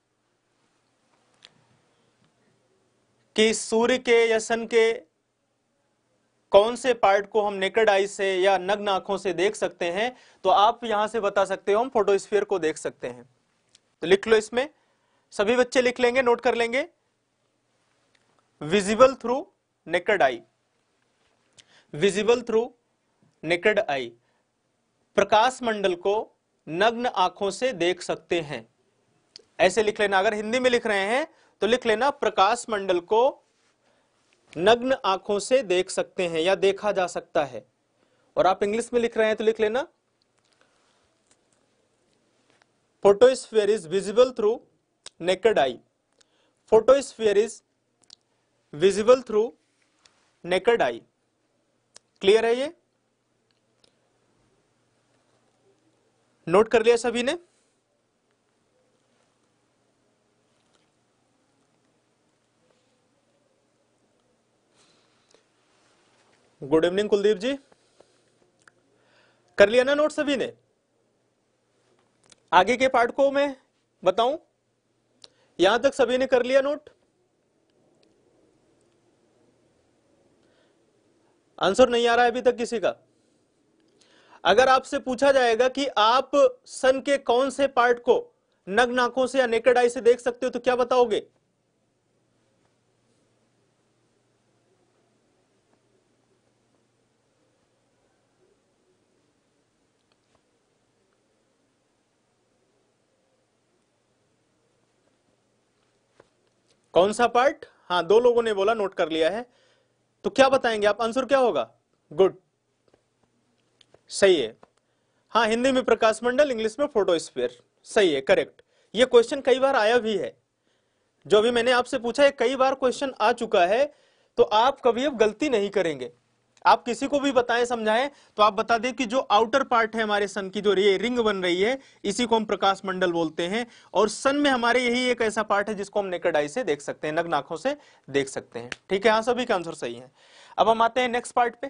कि सूर्य के या सन के कौन से पार्ट को हम नेकेड आई से या नग्न आंखों से देख सकते हैं। तो आप यहां से बता सकते हो हम फोटोस्फीयर को देख सकते हैं। तो लिख लो, इसमें सभी बच्चे लिख लेंगे, नोट कर लेंगे। Visible through naked eye, visible through naked eye, प्रकाश मंडल को नग्न आंखों से देख सकते हैं, ऐसे लिख लेना। अगर हिंदी में लिख रहे हैं तो लिख लेना प्रकाश मंडल को नग्न आंखों से देख सकते हैं या देखा जा सकता है। और आप इंग्लिश में लिख रहे हैं तो लिख लेना photosphere is visible through naked eye, photosphere is visible through naked eye. Clear है? ये नोट कर लिया सभी ने? गुड इवनिंग कुलदीप जी, कर लिया ना नोट सभी ने? आगे के पार्ट को मैं बताऊं, यहां तक सभी ने कर लिया नोट? आंसर नहीं आ रहा है अभी तक किसी का? अगर आपसे पूछा जाएगा कि आप सन के कौन से पार्ट को नग्न आंखों से या नेकेड आई से देख सकते हो, तो क्या बताओगे? कौन सा पार्ट? हाँ, दो लोगों ने बोला, नोट कर लिया है। तो क्या बताएंगे आप? आंसर क्या होगा? गुड, सही है। हाँ, हिंदी में प्रकाश मंडल, इंग्लिश में फोटोस्फीयर, सही है, करेक्ट। ये क्वेश्चन कई बार आया भी है, जो भी मैंने आपसे पूछा है कई बार क्वेश्चन आ चुका है। तो आप कभी अब गलती नहीं करेंगे। आप किसी को भी बताएं, समझाएं, तो आप बता दें कि जो आउटर पार्ट है हमारे सन की, जो ये रिंग बन रही है, इसी को हम प्रकाश मंडल बोलते हैं। और सन में हमारे यही एक ऐसा पार्ट है जिसको हम नेकेड आई से देख सकते हैं, नग्न आंखों से देख सकते हैं। ठीक है, हाँ, सभी का आंसर सही है। अब हम आते हैं नेक्स्ट पार्ट पे।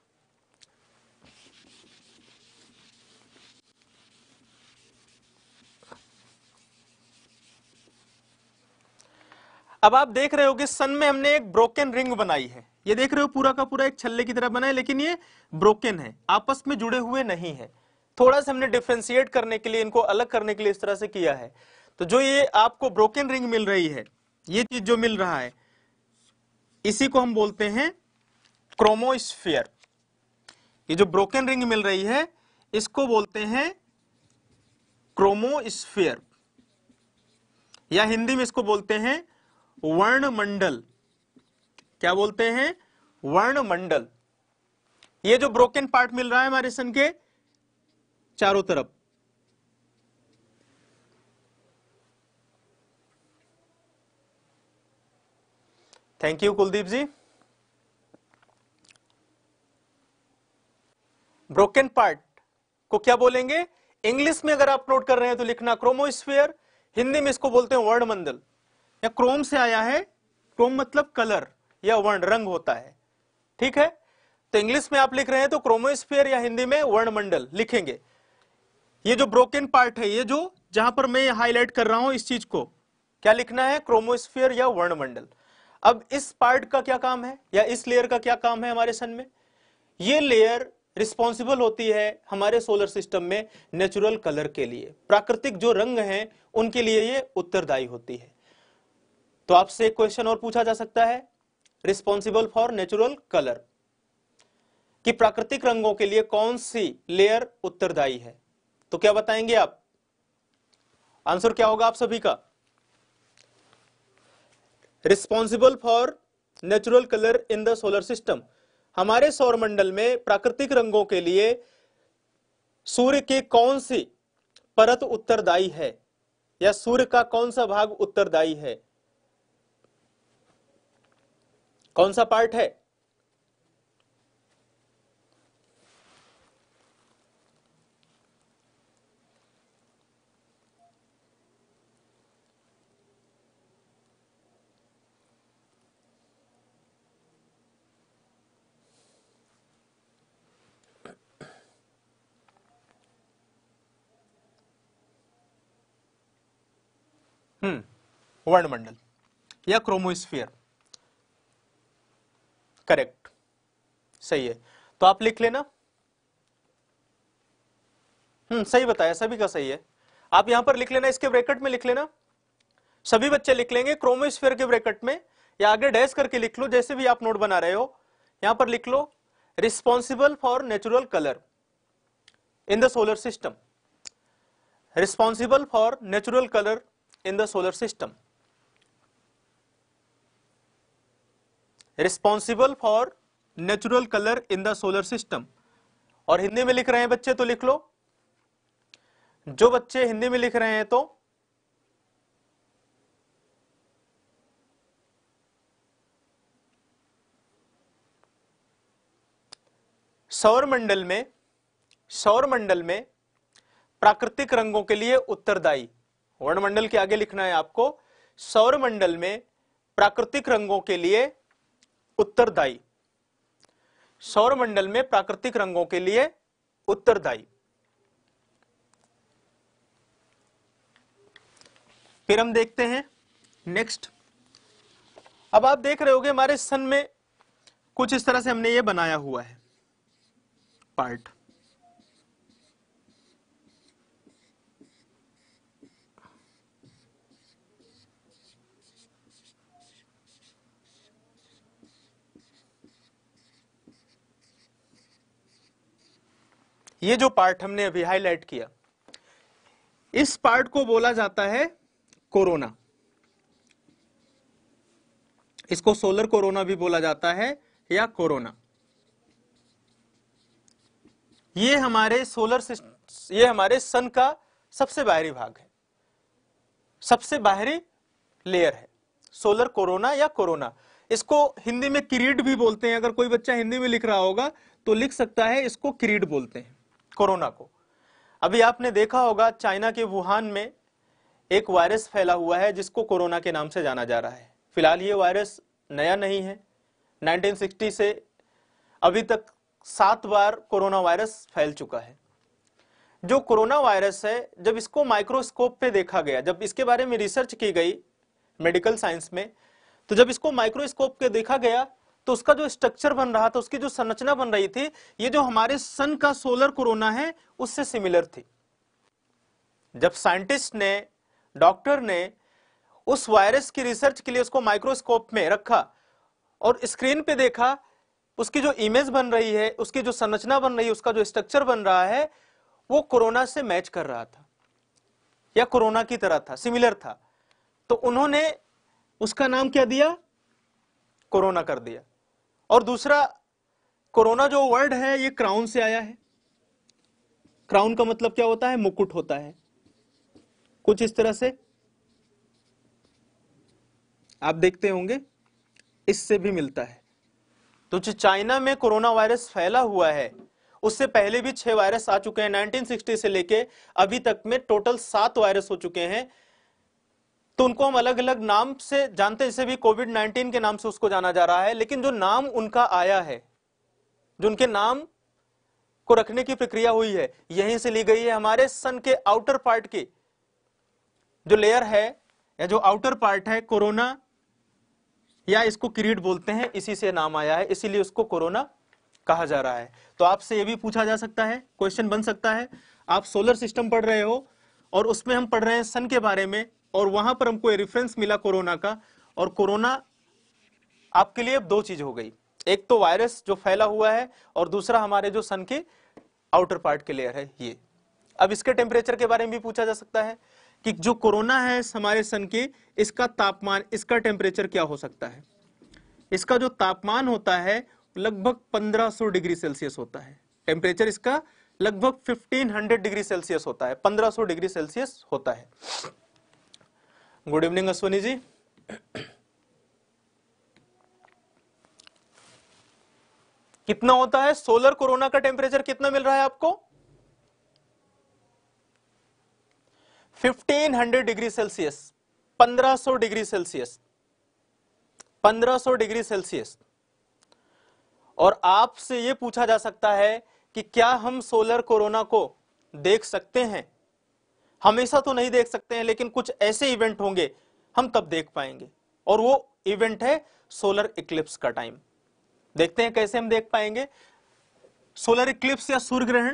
अब आप देख रहे हो कि सन में हमने एक ब्रोकन रिंग बनाई है। ये देख रहे हो पूरा का पूरा एक छल्ले की तरह बना है, लेकिन ये ब्रोकन है, आपस में जुड़े हुए नहीं है। थोड़ा सा हमने डिफ्रेंशिएट करने के लिए, इनको अलग करने के लिए इस तरह से किया है। तो जो ये आपको ब्रोकन रिंग मिल रही है, ये चीज जो मिल रहा है, इसी को हम बोलते हैं क्रोमोस्फीयर। ये जो ब्रोकन रिंग मिल रही है, इसको बोलते हैं क्रोमोस्फीयर, या हिंदी में इसको बोलते हैं वर्णमंडल। क्या बोलते हैं? वर्णमंडल। ये जो ब्रोकन पार्ट मिल रहा है हमारे सन के चारों तरफ, thank you Kuldeep ji. Broken part को क्या बोलेंगे? इंग्लिश में अगर आप नोट कर रहे हैं तो लिखना क्रोमोस्फीयर, हिंदी में इसको बोलते हैं वर्णमंडल। या क्रोम से आया है, क्रोम मतलब कलर या वर्ण, रंग होता है। ठीक है, तो इंग्लिश में आप लिख रहे हैं तो क्रोमोस्फीयर या हिंदी में वर्णमंडल लिखेंगे। ये जो ब्रोकन पार्ट है, ये जो जहां पर मैं हाईलाइट कर रहा हूं, इस चीज को क्या लिखना है? क्रोमोस्फीयर या वर्णमंडल। अब इस पार्ट का क्या काम है, या इस लेयर का क्या काम है हमारे सन में? ये लेयर रिस्पॉन्सिबल होती है हमारे सोलर सिस्टम में नेचुरल कलर के लिए, प्राकृतिक जो रंग हैं उनके लिए ये उत्तरदायी होती है। तो आपसे एक क्वेश्चन और पूछा जा सकता है, रिस्पॉन्सिबल फॉर नेचुरल कलर, कि प्राकृतिक रंगों के लिए कौन सी लेयर उत्तरदायी है। तो क्या बताएंगे आप? आंसर क्या होगा आप सभी का? Responsible for natural colour in the solar system, हमारे सौरमंडल में प्राकृतिक रंगों के लिए सूर्य की कौन सी परत उत्तरदायी है, या सूर्य का कौन सा भाग उत्तरदायी है, कौन सा पार्ट है? हम्म वर्णमंडल या क्रोमोस्फीयर, करेक्ट, सही है। तो आप लिख लेना। हम्म सही बताया, सभी का सही है। आप यहां पर लिख लेना, इसके ब्रैकेट में लिख लेना, सभी बच्चे लिख लेंगे क्रोमोस्फीयर के ब्रैकेट में, या आगे डैश करके लिख लो, जैसे भी आप नोट बना रहे हो। यहां पर लिख लो responsible for natural colour in the solar system, responsible for natural colour in the solar system, responsible for natural colour in the solar system. और हिंदी में लिख रहे हैं बच्चे तो लिख लो, जो बच्चे हिंदी में लिख रहे हैं तो सौरमंडल में सौरमंडल में प्राकृतिक रंगों के लिए उत्तरदायी, वर्णमंडल के आगे लिखना है आपको, सौरमंडल में प्राकृतिक रंगों के लिए उत्तरदायी, सौरमंडल में प्राकृतिक रंगों के लिए उत्तरदायी। फिर हम देखते हैं नेक्स्ट। अब आप देख रहे होगे हमारे सन में कुछ इस तरह से हमने ये बनाया हुआ है पार्ट, ये जो पार्ट हमने अभी हाईलाइट किया, इस पार्ट को बोला जाता है कोरोना। इसको सोलर कोरोना भी बोला जाता है या कोरोना। ये हमारे सोलर सिस्टम, ये हमारे सन का सबसे बाहरी भाग है, सबसे बाहरी लेयर है सोलर कोरोना या कोरोना। इसको हिंदी में किरीट भी बोलते हैं, अगर कोई बच्चा हिंदी में लिख रहा होगा तो लिख सकता है इसको किरीट बोलते हैं कोरोना को। अभी आपने देखा होगा चाइना के वुहान में एक वायरस फैला हुआ है जिसको कोरोना के नाम से जाना जा रहा है। फिलहाल ये वायरस नया नहीं है, नाइनटीन सिक्सटी से अभी तक सात बार कोरोना वायरस फैल चुका है। जो कोरोना वायरस है, जब इसको माइक्रोस्कोप पे देखा गया, जब इसके बारे में रिसर्च की गई मेडिकल साइंस में, तो जब इसको माइक्रोस्कोप पे देखा गया तो उसका जो स्ट्रक्चर बन रहा था, उसकी जो संरचना बन रही थी, ये जो हमारे सन का सोलर कोरोना है उससे सिमिलर थी। जब साइंटिस्ट ने, डॉक्टर ने उस वायरस की रिसर्च के लिए उसको माइक्रोस्कोप में रखा और स्क्रीन पे देखा, उसकी जो इमेज बन रही है, उसकी जो संरचना बन रही है, उसका जो स्ट्रक्चर बन रहा है, वो कोरोना से मैच कर रहा था या कोरोना की तरह था, सिमिलर था। तो उन्होंने उसका नाम क्या दिया? कोरोना कर दिया। और दूसरा, कोरोना जो वर्ड है ये क्राउन से आया है। क्राउन का मतलब क्या होता है? मुकुट होता है, कुछ इस तरह से आप देखते होंगे, इससे भी मिलता है। तो जो चाइना में कोरोना वायरस फैला हुआ है, उससे पहले भी छह वायरस आ चुके हैं, नाइनटीन सिक्सटी से लेके अभी तक में टोटल सात वायरस हो चुके हैं। तो उनको हम अलग अलग नाम से जानते हैं, जैसे भी कोविड नाइनटीन के नाम से उसको जाना जा रहा है, लेकिन जो नाम उनका आया है, जो उनके नाम को रखने की प्रक्रिया हुई है, यहीं से ली गई है। हमारे सन के आउटर पार्ट की जो लेयर है या जो आउटर पार्ट है, कोरोना या इसको किरीट बोलते हैं, इसी से नाम आया है, इसीलिए उसको कोरोना कहा जा रहा है। तो आपसे यह भी पूछा जा सकता है, क्वेश्चन बन सकता है, आप सोलर सिस्टम पढ़ रहे हो और उसमें हम पढ़ रहे हैं सन के बारे में, और वहां पर हमको रेफरेंस मिला कोरोना का, और कोरोना आपके लिए अब दो चीज हो गई, एक तो वायरस जो फैला हुआ है और दूसरा हमारे जो सन के आउटर पार्ट के लेयर है ये। अब इसके टेम्परेचर के बारे में भी पूछा जा सकता है कि जो कोरोना है हमारे सन के, इसका तापमान, इसका टेम्परेचर क्या हो सकता है। इसका जो तापमान होता है लगभग पंद्रह सौ डिग्री सेल्सियस होता है। टेम्परेचर इसका लगभग पंद्रह सौ डिग्री सेल्सियस होता है, पंद्रह सौ डिग्री सेल्सियस होता है। Good evening Ashwani ji. कितना होता है सोलर कोरोना का टेम्परेचर, कितना मिल रहा है आपको? पंद्रह सौ डिग्री सेल्सियस, पंद्रह सौ डिग्री सेल्सियस, पंद्रह सौ डिग्री सेल्सियस। और आपसे यह पूछा जा सकता है कि क्या हम सोलर कोरोना को देख सकते हैं? हमेशा तो नहीं देख सकते हैं, लेकिन कुछ ऐसे इवेंट होंगे हम तब देख पाएंगे, और वो इवेंट है सोलर इक्लिप्स का टाइम। देखते हैं कैसे हम देख पाएंगे सोलर इक्लिप्स या सूर्य ग्रहण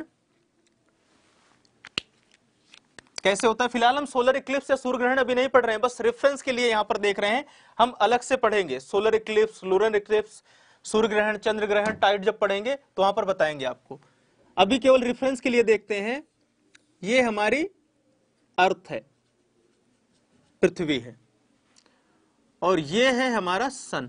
कैसे होता है। फिलहाल हम सोलर इक्लिप्स या सूर्य ग्रहण अभी नहीं पढ़ रहे हैं, बस रेफरेंस के लिए यहां पर देख रहे हैं। हम अलग से पढ़ेंगे सोलर इक्लिप्स, लूनर इक्लिप्स, सूर्य ग्रहण, चंद्र ग्रहण, टाइड जब पढ़ेंगे तो वहां पर बताएंगे आपको। अभी केवल रेफरेंस के लिए देखते हैं। ये हमारी अर्थ है, पृथ्वी है, और ये है हमारा सन।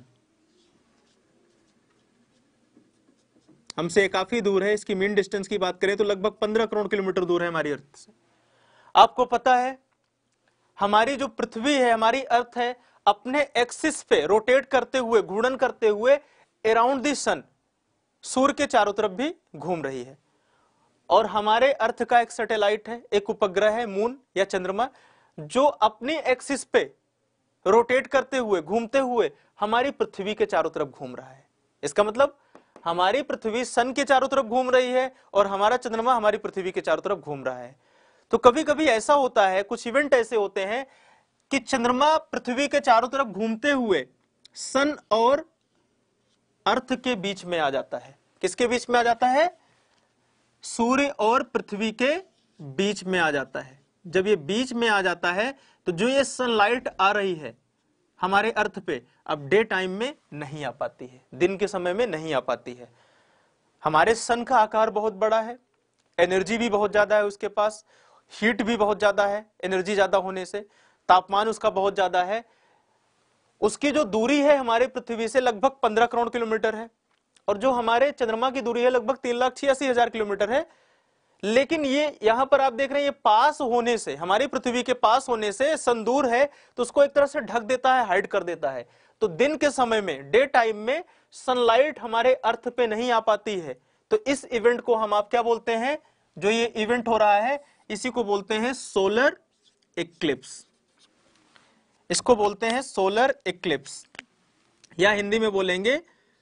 हमसे काफी दूर है, इसकी मीन डिस्टेंस की बात करें तो लगभग पंद्रह करोड़ किलोमीटर दूर है हमारी अर्थ से। आपको पता है हमारी जो पृथ्वी है, हमारी अर्थ है, अपने एक्सिस पे रोटेट करते हुए, घूर्णन करते हुए अराउंड द सन, सूर्य के चारों तरफ भी घूम रही है। और हमारे अर्थ का एक सैटेलाइट है, एक उपग्रह है, मून या चंद्रमा, जो अपनी एक्सिस पे रोटेट करते हुए, घूमते हुए हमारी पृथ्वी के चारों तरफ घूम रहा है। इसका मतलब हमारी पृथ्वी सन के चारों तरफ घूम रही है और हमारा चंद्रमा हमारी पृथ्वी के चारों तरफ घूम रहा है। तो कभी कभी ऐसा होता है, कुछ इवेंट ऐसे होते हैं कि चंद्रमा पृथ्वी के चारों तरफ घूमते हुए सन और अर्थ के बीच में आ जाता है। किसके बीच में आ जाता है? सूर्य और पृथ्वी के बीच में आ जाता है। जब ये बीच में आ जाता है तो जो ये सनलाइट आ रही है हमारे अर्थ पे, अब डे टाइम में नहीं आ पाती है, दिन के समय में नहीं आ पाती है। हमारे सन का आकार बहुत बड़ा है, एनर्जी भी बहुत ज्यादा है उसके पास, हीट भी बहुत ज्यादा है, एनर्जी ज्यादा होने से तापमान उसका बहुत ज्यादा है। उसकी जो दूरी है हमारे पृथ्वी से लगभग पंद्रह करोड़ किलोमीटर है, और जो हमारे चंद्रमा की दूरी है लगभग तीन लाख छियासी हजार किलोमीटर है। लेकिन ये यहां पर आप देख रहे हैं, ये पास होने से, हमारी पृथ्वी के पास होने से सन दूर है तो उसको एक तरह से ढक देता है, हाइड कर देता है। तो दिन के समय में, डे टाइम में सनलाइट हमारे अर्थ पे नहीं आ पाती है। तो इस इवेंट को हम आप क्या बोलते हैं? जो ये इवेंट हो रहा है इसी को बोलते हैं सोलर इक्लिप्स। इसको बोलते हैं सोलर इक्लिप्स, या हिंदी में बोलेंगे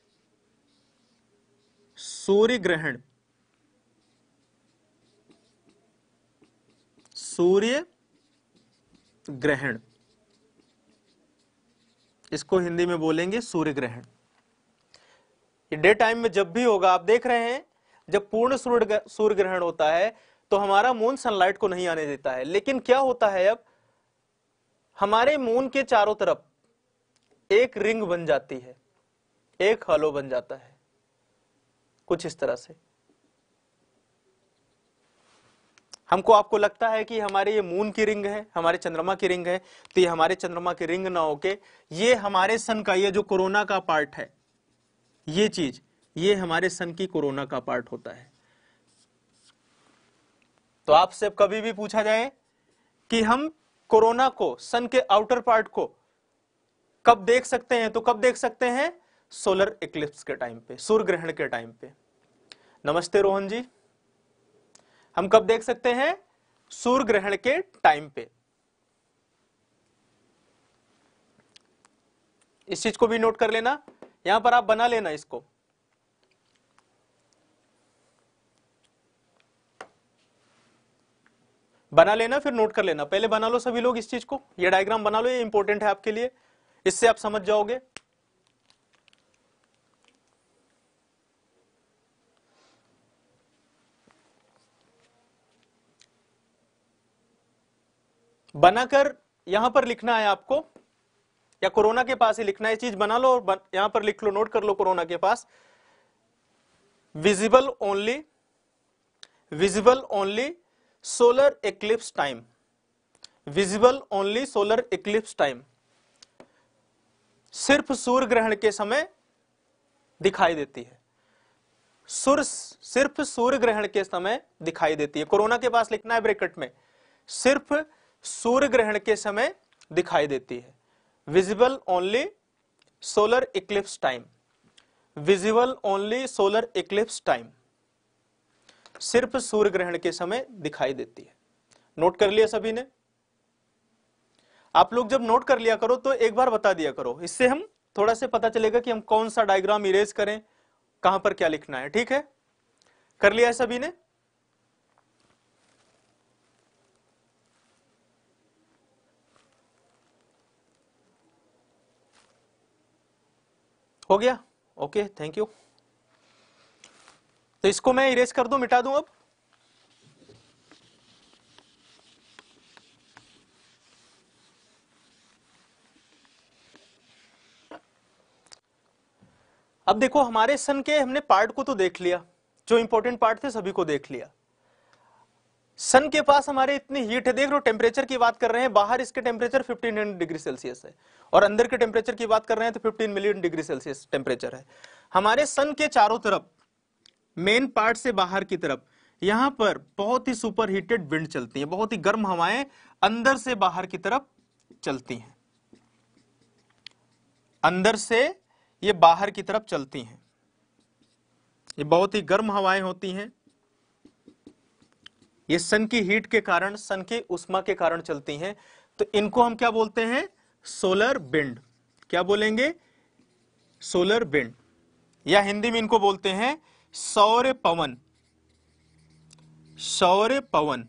सूर्य ग्रहण। सूर्य ग्रहण, इसको हिंदी में बोलेंगे सूर्य ग्रहण। डे टाइम में जब भी होगा, आप देख रहे हैं जब पूर्ण सूर्य सूर्य ग्रहण होता है तो हमारा मून सनलाइट को नहीं आने देता है। लेकिन क्या होता है, अब हमारे मून के चारों तरफ एक रिंग बन जाती है, एक हलो बन जाता है, कुछ इस तरह से। हमको आपको लगता है कि हमारे ये मून की रिंग है, हमारे चंद्रमा की रिंग है, तो ये हमारे चंद्रमा की रिंग ना होके ये हमारे सन का, ये जो कोरोना का पार्ट है, ये चीज, ये हमारे सन की कोरोना का पार्ट होता है। तो आपसे कभी भी पूछा जाए कि हम कोरोना को, सन के आउटर पार्ट को कब देख सकते हैं, तो कब देख सकते हैं? सोलर इक्लिप्स के टाइम पे, सूर्य ग्रहण के टाइम पे। नमस्ते रोहन जी। हम कब देख सकते हैं? सूर्य ग्रहण के टाइम पे। इस चीज को भी नोट कर लेना, यहां पर आप बना लेना इसको। बना लेना फिर नोट कर लेना, पहले बना लो सभी लोग इस चीज को, ये डायग्राम बना लो, ये इंपॉर्टेंट है आपके लिए, इससे आप समझ जाओगे। बनाकर यहां पर लिखना है आपको, या कोरोना के पास ही लिखना है, ये चीज बना लो और बन, यहां पर लिख लो, नोट कर लो कोरोना के पास। Visible only visible only solar eclipse time, visible only solar eclipse time, सिर्फ सूर्य ग्रहण के समय दिखाई देती है, सूर्य सिर्फ सूर्य ग्रहण के समय दिखाई देती है। कोरोना के पास लिखना है ब्रैकेट में, सिर्फ सूर्य ग्रहण के समय दिखाई देती है। Visible only solar eclipse time, visible only solar eclipse time, सिर्फ सूर्य ग्रहण के समय दिखाई देती है। नोट कर लिया सभी ने? आप लोग जब नोट कर लिया करो तो एक बार बता दिया करो, इससे हम थोड़ा सा पता चलेगा कि हम कौन सा डायग्राम इरेज करें, कहां पर क्या लिखना है। ठीक है, कर लिया है सभी ने? हो गया? Okay, thank you. तो इसको मैं इरेज कर दूं, मिटा दूं अब? अब देखो, हमारे सन के हमने पार्ट को तो देख लिया, जो इंपॉर्टेंट पार्ट थे सभी को देख लिया। सन के पास हमारे इतनी हीट है, देख लो टेम्परेचर की बात कर रहे हैं, बाहर इसके temperature fifteen hundred degree Celsius है, और अंदर के टेम्परेचर की बात कर रहे हैं तो fifteen million degree Celsius temperature है। हमारे सन के चारों तरफ, मेन पार्ट से बाहर की तरफ, यहां पर बहुत ही सुपर हीटेड विंड चलती है, बहुत ही गर्म हवाएं अंदर से बाहर की तरफ चलती हैं, अंदर से ये बाहर की तरफ चलती हैं। ये बहुत ही गर्म हवाएं होती हैं, ये सन की हीट के कारण, सन की उष्मा के कारण चलती हैं। तो इनको हम क्या बोलते हैं? Solar wind. क्या बोलेंगे? सोलर विंड, या हिंदी में इनको बोलते हैं सौर पवन। सौर पवन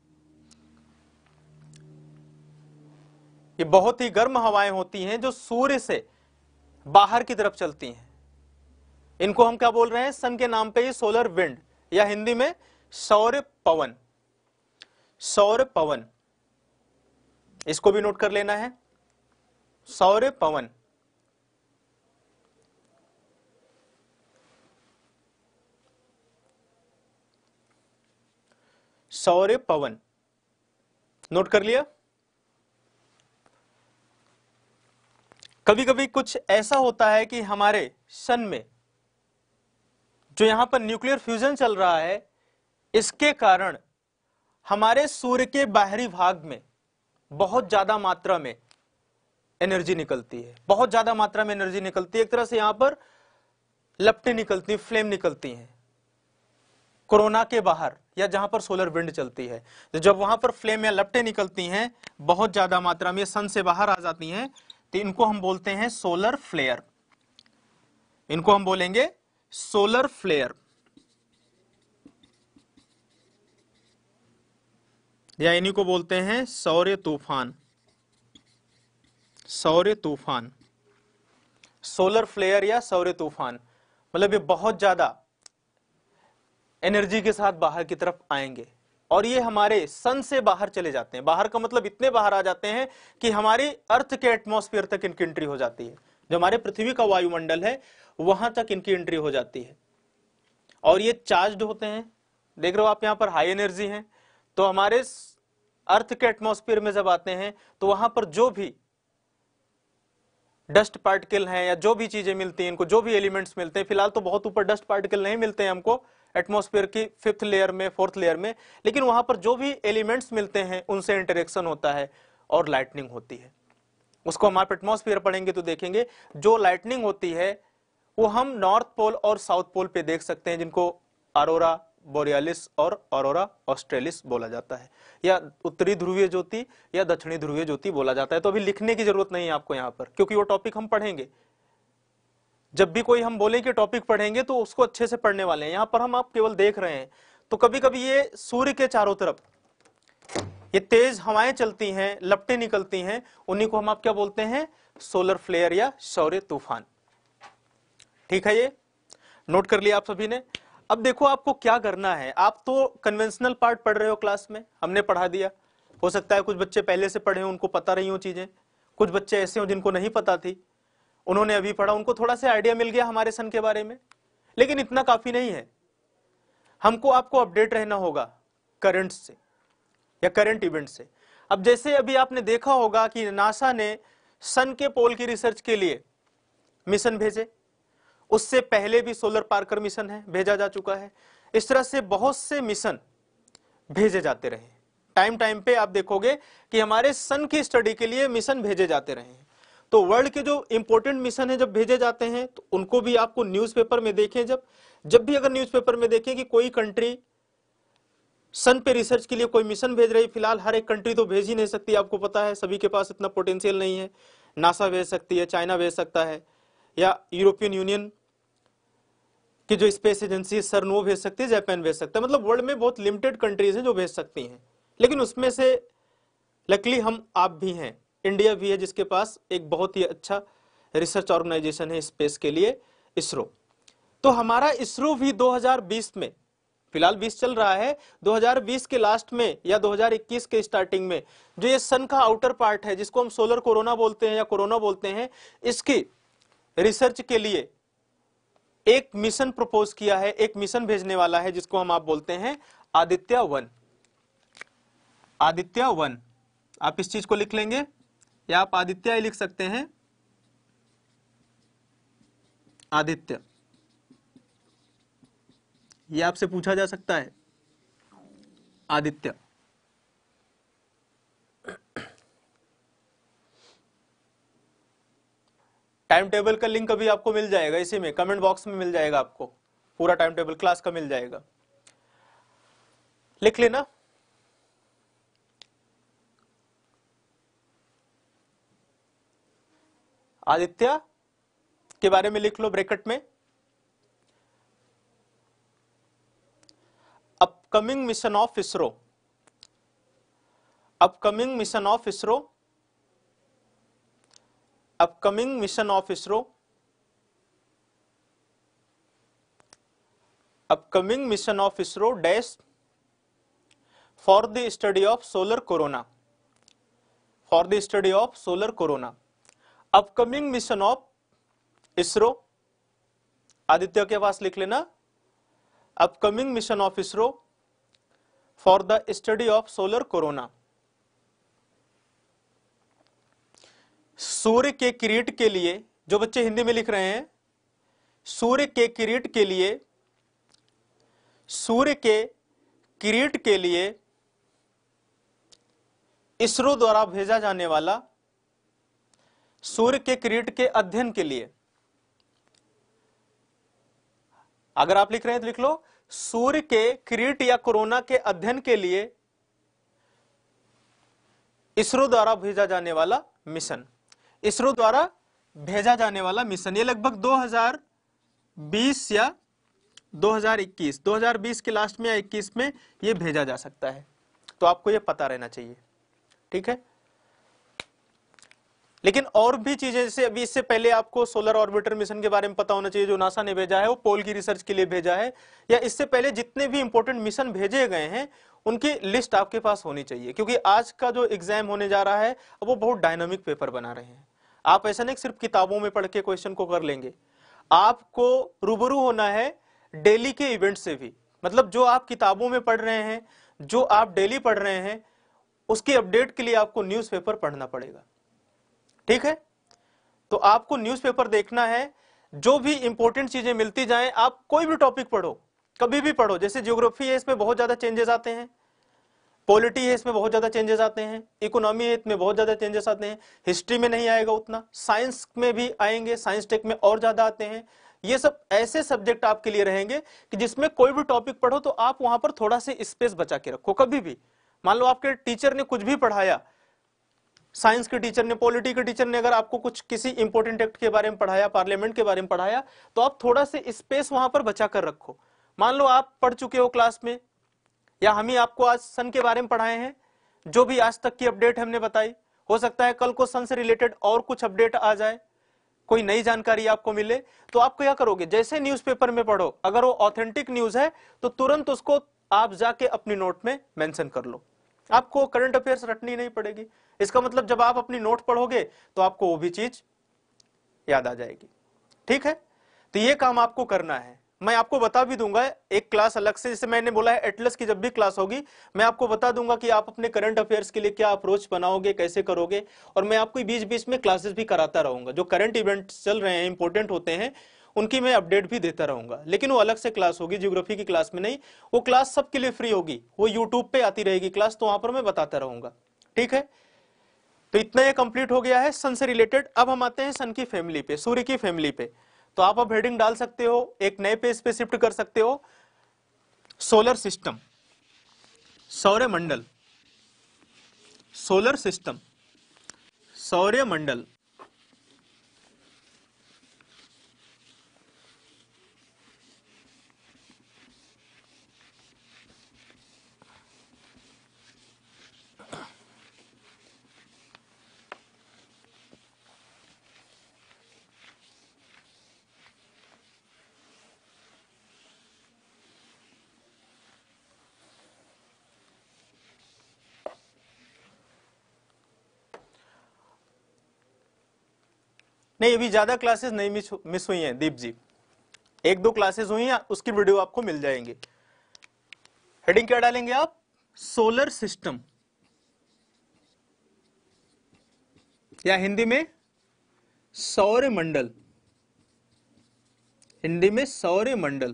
ये बहुत ही गर्म हवाएं होती हैं जो सूर्य से बाहर की तरफ चलती हैं। इनको हम क्या बोल रहे हैं? सन के नाम पे ये सोलर विंड, या हिंदी में सौर पवन। सौर पवन, इसको भी नोट कर लेना है, सौर पवन। सौर पवन नोट कर लिया? कभी कभी कुछ ऐसा होता है कि हमारे सन में जो यहां पर न्यूक्लियर फ्यूजन चल रहा है, इसके कारण हमारे सूर्य के बाहरी भाग में बहुत ज्यादा मात्रा में एनर्जी निकलती है, बहुत ज्यादा मात्रा में एनर्जी निकलती है। एक तरह से यहां पर लपटें निकलती हैं, फ्लेम निकलती हैं कोरोना के बाहर, या जहां पर सोलर विंड चलती है। तो जब वहां पर फ्लेम या लपटें निकलती हैं बहुत ज्यादा मात्रा में, सन से बाहर आ जाती हैं, तो इनको हम बोलते हैं सोलर फ्लेयर। इनको हम बोलेंगे सोलर फ्लेयर, या इन्हीं को बोलते हैं सौर तूफान। सौर तूफान, सोलर फ्लेयर या सौर तूफान, मतलब ये बहुत ज्यादा एनर्जी के साथ बाहर की तरफ आएंगे, और ये हमारे सन से बाहर चले जाते हैं। बाहर का मतलब इतने बाहर आ जाते हैं कि हमारी अर्थ के एटमॉस्फेयर तक इनकी एंट्री हो जाती है। जो हमारे पृथ्वी का वायुमंडल है वहां तक इनकी एंट्री हो जाती है, और ये चार्ज्ड होते हैं। देख रहे हो आप, यहां पर हाई एनर्जी है, तो हमारे अर्थ के एटमॉस्फेयर में जब आते हैं तो वहां पर जो भी डस्ट पार्टिकल हैं या जो भी चीजें मिलती हैं इनको, जो भी एलिमेंट्स मिलते हैं, फिलहाल तो बहुत ऊपर डस्ट पार्टिकल नहीं मिलते हैं हमको एटमॉस्फेयर की फिफ्थ लेयर में, फोर्थ लेयर में, लेकिन वहां पर जो भी एलिमेंट्स मिलते हैं उनसे इंटरेक्शन होता है और लाइटनिंग होती है। उसको हम आप एटमॉस्फेयर पढ़ेंगे तो देखेंगे, जो लाइटनिंग होती है वो हम नॉर्थ पोल और साउथ पोल पे देख सकते हैं, जिनको अरोरा बोरियालिस और अरोरा ऑस्ट्रेलिस बोला जाता है, या उत्तरी ध्रुवीय ज्योति या दक्षिणी ध्रुवीय ज्योति बोला जाता है। तो अभी लिखने की जरूरत नहीं है आपको यहाँ पर, क्योंकि वो टॉपिक हम पढ़ेंगे। जब भी कोई हम बोले कि टॉपिक पढ़ेंगे तो उसको अच्छे से पढ़ने वाले हैं, यहाँ पर हम आप केवल देख रहे हैं। तो कभी कभी ये सूर्य के चारों तरफ ये तेज हवाएं चलती हैं, लपटें निकलती हैं, उन्हीं को हम आप क्या बोलते हैं? सोलर फ्लेयर या सौर तूफान। ठीक है, ये नोट कर लिया आप सभी ने। अब देखो आपको क्या करना है, आप तो कन्वेंशनल पार्ट पढ़ रहे हो क्लास में, हमने पढ़ा दिया। हो सकता है कुछ बच्चे पहले से पढ़े हो, उनको पता रही हो चीजें, कुछ बच्चे ऐसे हो जिनको नहीं पता थी, उन्होंने अभी पढ़ा, उनको थोड़ा सा आइडिया मिल गया हमारे सन के बारे में, लेकिन इतना काफी नहीं है। हमको आपको अपडेट रहना होगा करंट से या करंट इवेंट से। अब जैसे अभी आपने देखा होगा कि नासा ने सन के पोल की रिसर्च के लिए मिशन भेजे, उससे पहले भी सोलर पार्कर मिशन है, भेजा जा चुका है। इस तरह से बहुत से मिशन भेजे जाते रहे, टाइम टाइम पे आप देखोगे कि हमारे सन की स्टडी के लिए मिशन भेजे जाते रहे हैं। तो वर्ल्ड के जो इंपॉर्टेंट मिशन है जब भेजे जाते हैं तो उनको भी आपको न्यूज़पेपर में देखें, जब जब भी अगर न्यूज़पेपर में देखें कि कोई कंट्री सन पे रिसर्च के लिए कोई मिशन भेज रही, फिलहाल हर एक कंट्री तो भेज ही नहीं सकती, आपको पता है सभी के पास इतना पोटेंशियल नहीं है। नासा भेज सकती है, चाइना भेज सकता है, या यूरोपियन यूनियन की जो स्पेस एजेंसी सरन वो भेज सकती है, जापान भेज सकता है, मतलब वर्ल्ड में बहुत लिमिटेड कंट्रीज हैं जो भेज सकती हैं। लेकिन उसमें से लकीली हम आप भी हैं, इंडिया भी है जिसके पास एक बहुत ही अच्छा रिसर्च ऑर्गेनाइजेशन है स्पेस के लिए, इसरो। तो हमारा इसरो भी दो हज़ार बीस में, फिलहाल बीस चल रहा है, दो हज़ार बीस के लास्ट में या दो हज़ार इक्कीस के स्टार्टिंग में जो ये सन का आउटर पार्ट है जिसको हम सोलर कोरोना बोलते हैं या कोरोना बोलते हैं, इसकी रिसर्च के लिए एक मिशन प्रपोज किया है, एक मिशन भेजने वाला है जिसको हम आप बोलते हैं आदित्य वन। आदित्य वन, आप इस चीज को लिख लेंगे या आप आदित्य ही लिख सकते हैं, आदित्य, ये आपसे पूछा जा सकता है, आदित्य। टाइम टेबल का लिंक अभी आपको मिल जाएगा, इसी में कमेंट बॉक्स में मिल जाएगा, आपको पूरा टाइम टेबल क्लास का मिल जाएगा, लिख लेना। आदित्य के बारे में लिख लो ब्रैकेट में, upcoming mission of ISRO, upcoming mission of ISRO, upcoming mission of ISRO, upcoming mission of ISRO dash for the study of solar corona, for the study of solar corona. Upcoming mission of ISRO, Aditya के पास लिख लेना, upcoming mission of ISRO for the study of solar corona. सूर्य के किरीट के लिए, जो बच्चे हिंदी में लिख रहे हैं, सूर्य के किरीट के लिए, सूर्य के किरीट के लिए इसरो द्वारा भेजा जाने वाला, सूर्य के किरीट के अध्ययन के लिए, अगर आप लिख रहे हैं तो लिख लो, सूर्य के किरीट या कोरोना के अध्ययन के लिए इसरो द्वारा भेजा जाने वाला मिशन, इसरो द्वारा भेजा जाने वाला मिशन। ये लगभग दो हज़ार बीस या दो हज़ार इक्कीस, दो हज़ार बीस के लास्ट में या इक्कीस में ये भेजा जा सकता है, तो आपको ये पता रहना चाहिए, ठीक है। लेकिन और भी चीजें, जैसे अभी इससे पहले आपको सोलर ऑर्बिटर मिशन के बारे में पता होना चाहिए जो नासा ने भेजा है, वो पोल की रिसर्च के लिए भेजा है, या इससे पहले जितने भी इंपॉर्टेंट मिशन भेजे गए हैं उनकी लिस्ट आपके पास होनी चाहिए, क्योंकि आज का जो एग्जाम होने जा रहा है वो बहुत डायनामिक पेपर बना रहे हैं। आप ऐसा नहीं सिर्फ किताबों में पढ़ के क्वेश्चन को कर लेंगे, आपको रूबरू होना है डेली के इवेंट से भी, मतलब जो आप किताबों में पढ़ रहे हैं, जो आप डेली पढ़ रहे हैं, उसकी अपडेट के लिए आपको न्यूज़पेपर पढ़ना पड़ेगा, ठीक है। तो आपको न्यूज़पेपर देखना है, जो भी इंपॉर्टेंट चीजें मिलती जाएं, आप कोई भी टॉपिक पढ़ो, कभी भी पढ़ो, जैसे ज्योग्राफी है इसमें बहुत ज्यादा चेंजेस आते हैं, पॉलिटी है इसमें बहुत ज्यादा चेंजेस आते हैं, इकोनॉमी है इसमें बहुत ज्यादा चेंजेस आते हैं, हिस्ट्री में नहीं आएगा उतना, साइंस में भी आएंगे, साइंस टेक में और ज्यादा आते हैं। ये सब ऐसे सब्जेक्ट आपके लिए रहेंगे कि जिसमें कोई भी टॉपिक पढ़ो तो आप वहां पर थोड़ा सा स्पेस बचा के रखो। कभी भी मान लो आपके टीचर ने कुछ भी पढ़ाया, साइंस के टीचर ने, पॉलिटी के टीचर ने अगर आपको कुछ किसी इंपॉर्टेंट एक्ट के बारे में पढ़ाया, पार्लियामेंट के बारे में पढ़ाया, तो आप थोड़ा सा स्पेस वहां पर बचा कर रखो। मान लो आप पढ़ चुके हो क्लास में, या हम ही आपको आज सन के बारे में पढ़ाए हैं, जो भी आज तक की अपडेट हमने बताई, हो सकता है कल को सन से रिलेटेड और कुछ अपडेट आ जाए, कोई नई जानकारी आपको मिले, तो आप क्या करोगे, जैसे न्यूज़पेपर में पढ़ो, अगर वो ऑथेंटिक न्यूज है तो तुरंत उसको आप जाके अपनी नोट में मेंशन कर लो, आपको करंट अफेयर्स रटनी नहीं पड़ेगी। इसका मतलब जब आप अपनी नोट पढ़ोगे तो आपको वो भी चीज याद आ जाएगी। ठीक है, तो ये काम आपको करना है। मैं आपको बता भी दूंगा एक क्लास अलग से, जैसे मैंने बोला है एटलस की जब भी क्लास होगी मैं आपको बता दूंगा कि आप अपने करंट अफेयर्स के लिए क्या अप्रोच बनाओगे, कैसे करोगे, और मैं आपको बीच बीच में क्लासेस भी कराता रहूंगा। जो करंट इवेंट्स चल रहे हैं, इंपॉर्टेंट होते हैं, उनकी मैं अपडेट भी देता रहूंगा, लेकिन वो अलग से क्लास होगी, ज्योग्राफी की क्लास में नहीं। वो क्लास सबके लिए फ्री होगी, वो यूट्यूब पे आती रहेगी क्लास, तो वहां पर मैं बताता रहूंगा। ठीक है, तो इतना ये कंप्लीट हो गया है सन से रिलेटेड। अब हम आते हैं सन की फैमिली पे, सूर्य की फैमिली पे। तो आप अब हेडिंग डाल सकते हो, एक नए पेज पे शिफ्ट कर सकते हो, सोलर सिस्टम, सौर्य मंडल, सोलर सिस्टम, सौर्य मंडल। नहीं, अभी ज्यादा क्लासेस नहीं मिस मिस हुई हैं दीप जी, एक दो क्लासेस हुई हैं, उसकी वीडियो आपको मिल जाएंगी। हेडिंग क्या डालेंगे आप? सोलर सिस्टम, या हिंदी में सौर्य मंडल, हिंदी में सौर्य मंडल।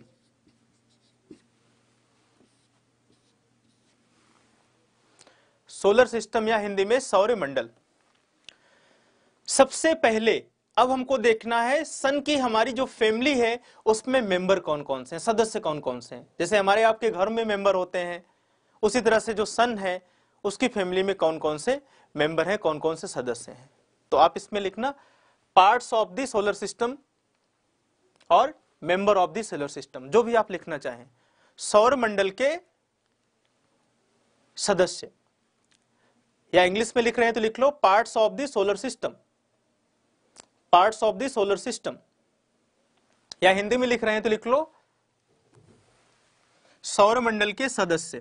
सोलर सिस्टम या हिंदी में सौर्य मंडल। सबसे पहले अब हमको देखना है सन की हमारी जो फैमिली है उसमें मेंबर कौन कौन से हैं, सदस्य कौन कौन से हैं। जैसे हमारे आपके घर में मेंबर होते हैं, उसी तरह से जो सन है उसकी फैमिली में कौन कौन से मेंबर हैं, कौन कौन से सदस्य हैं। तो आप इसमें लिखना parts of the solar system और member of the solar system, जो भी आप लिखना चाहें। सौर मंडल के सदस्य, या इंग्लिश में लिख रहे हैं तो लिख लो parts of the solar system, parts of the solar system, या हिंदी में लिख रहे हैं तो लिख लो सौर मंडल के सदस्य।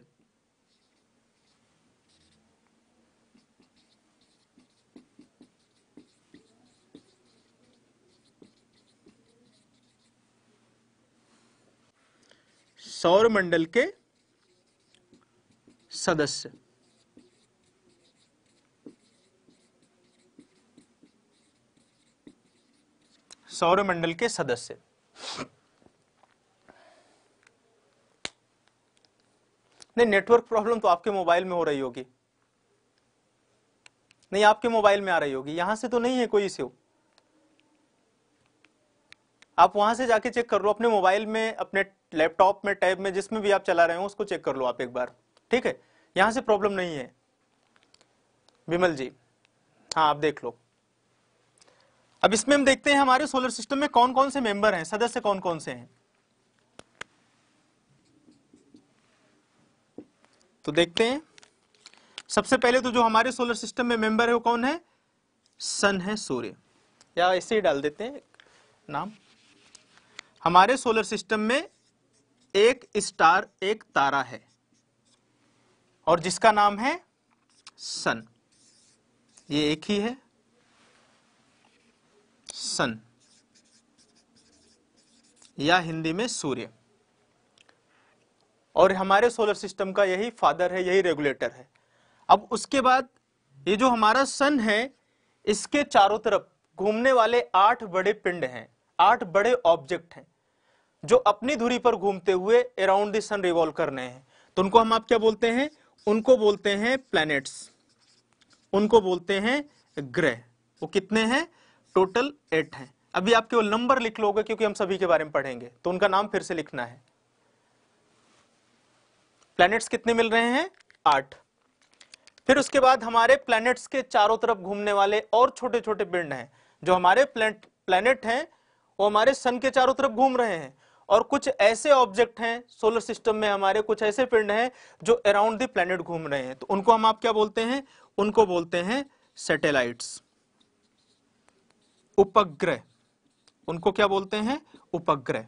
सौर मंडल के सदस्य, सौर मंडल के सदस्य। नहीं, नेटवर्क प्रॉब्लम तो आपके मोबाइल में हो रही होगी, नहीं आपके मोबाइल में आ रही होगी, यहां से तो नहीं है कोई इश्यू। आप वहां से जाके चेक कर लो अपने मोबाइल में, अपने लैपटॉप में, टैब में, जिसमें भी आप चला रहे हो उसको चेक कर लो आप एक बार। ठीक है, यहां से प्रॉब्लम नहीं है विमल जी। हाँ, आप देख लो। अब इसमें हम देखते हैं हमारे सोलर सिस्टम में कौन कौन से मेंबर हैं, सदस्य कौन कौन से हैं। तो देखते हैं, सबसे पहले तो जो हमारे सोलर सिस्टम में मेंबर है वो कौन है? सन है, सूर्य, या ऐसे ही डाल देते हैं नाम। हमारे सोलर सिस्टम में एक स्टार, एक तारा है और जिसका नाम है सन, ये एक ही है, सन, या हिंदी में सूर्य। और हमारे सोलर सिस्टम का यही फादर है, यही रेगुलेटर है। अब उसके बाद ये जो हमारा सन है, इसके चारों तरफ घूमने वाले आठ बड़े पिंड हैं, आठ बड़े ऑब्जेक्ट हैं जो अपनी धुरी पर घूमते हुए अराउंड द सन रिवॉल्व कर रहे हैं। तो उनको हम आप क्या बोलते हैं? उनको बोलते हैं प्लैनेट्स, उनको बोलते हैं ग्रह। वो कितने हैं? टोटल एट हैं। अभी आप केवल नंबर लिख लोगे क्योंकि हम सभी के बारे में पढ़ेंगे, तो उनका नाम फिर से लिखना है। प्लैनेट्स कितने मिल रहे हैं? आठ। फिर उसके बाद हमारे प्लैनेट्स के चारों तरफ घूमने वाले और छोटे छोटे पिंड हैं। जो हमारे प्लैनेट हैं वो हमारे सन के चारों तरफ घूम रहे हैं, और कुछ ऐसे ऑब्जेक्ट हैं सोलर सिस्टम में, हमारे कुछ ऐसे पिंड हैं जो अराउंड द प्लैनेट घूम रहे हैं। तो उनको हम आप क्या बोलते हैं? उनको बोलते हैं सैटेलाइट्स, उपग्रह। उनको क्या बोलते हैं? उपग्रह।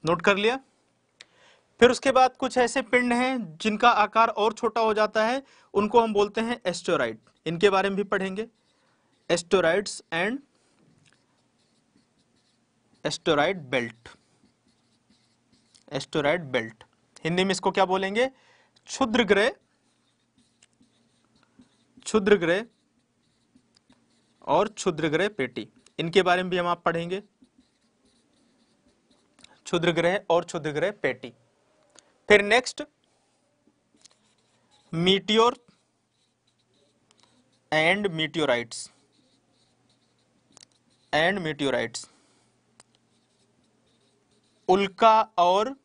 नोट कर लिया। फिर उसके बाद कुछ ऐसे पिंड हैं जिनका आकार और छोटा हो जाता है, उनको हम बोलते हैं एस्टेरॉइड। इनके बारे में भी पढ़ेंगे, asteroids and asteroid belt. Asteroid belt Hindi में इसको क्या बोलेंगे? क्षुद्रग्रह, क्षुद्रग्रह और क्षुद्रग्रह पेटी। इनके बारे में भी हम आप पढ़ेंगे, क्षुद्रग्रह और क्षुद्रग्रह पेटी। फिर next meteor and meteorites and meteorites उल्का और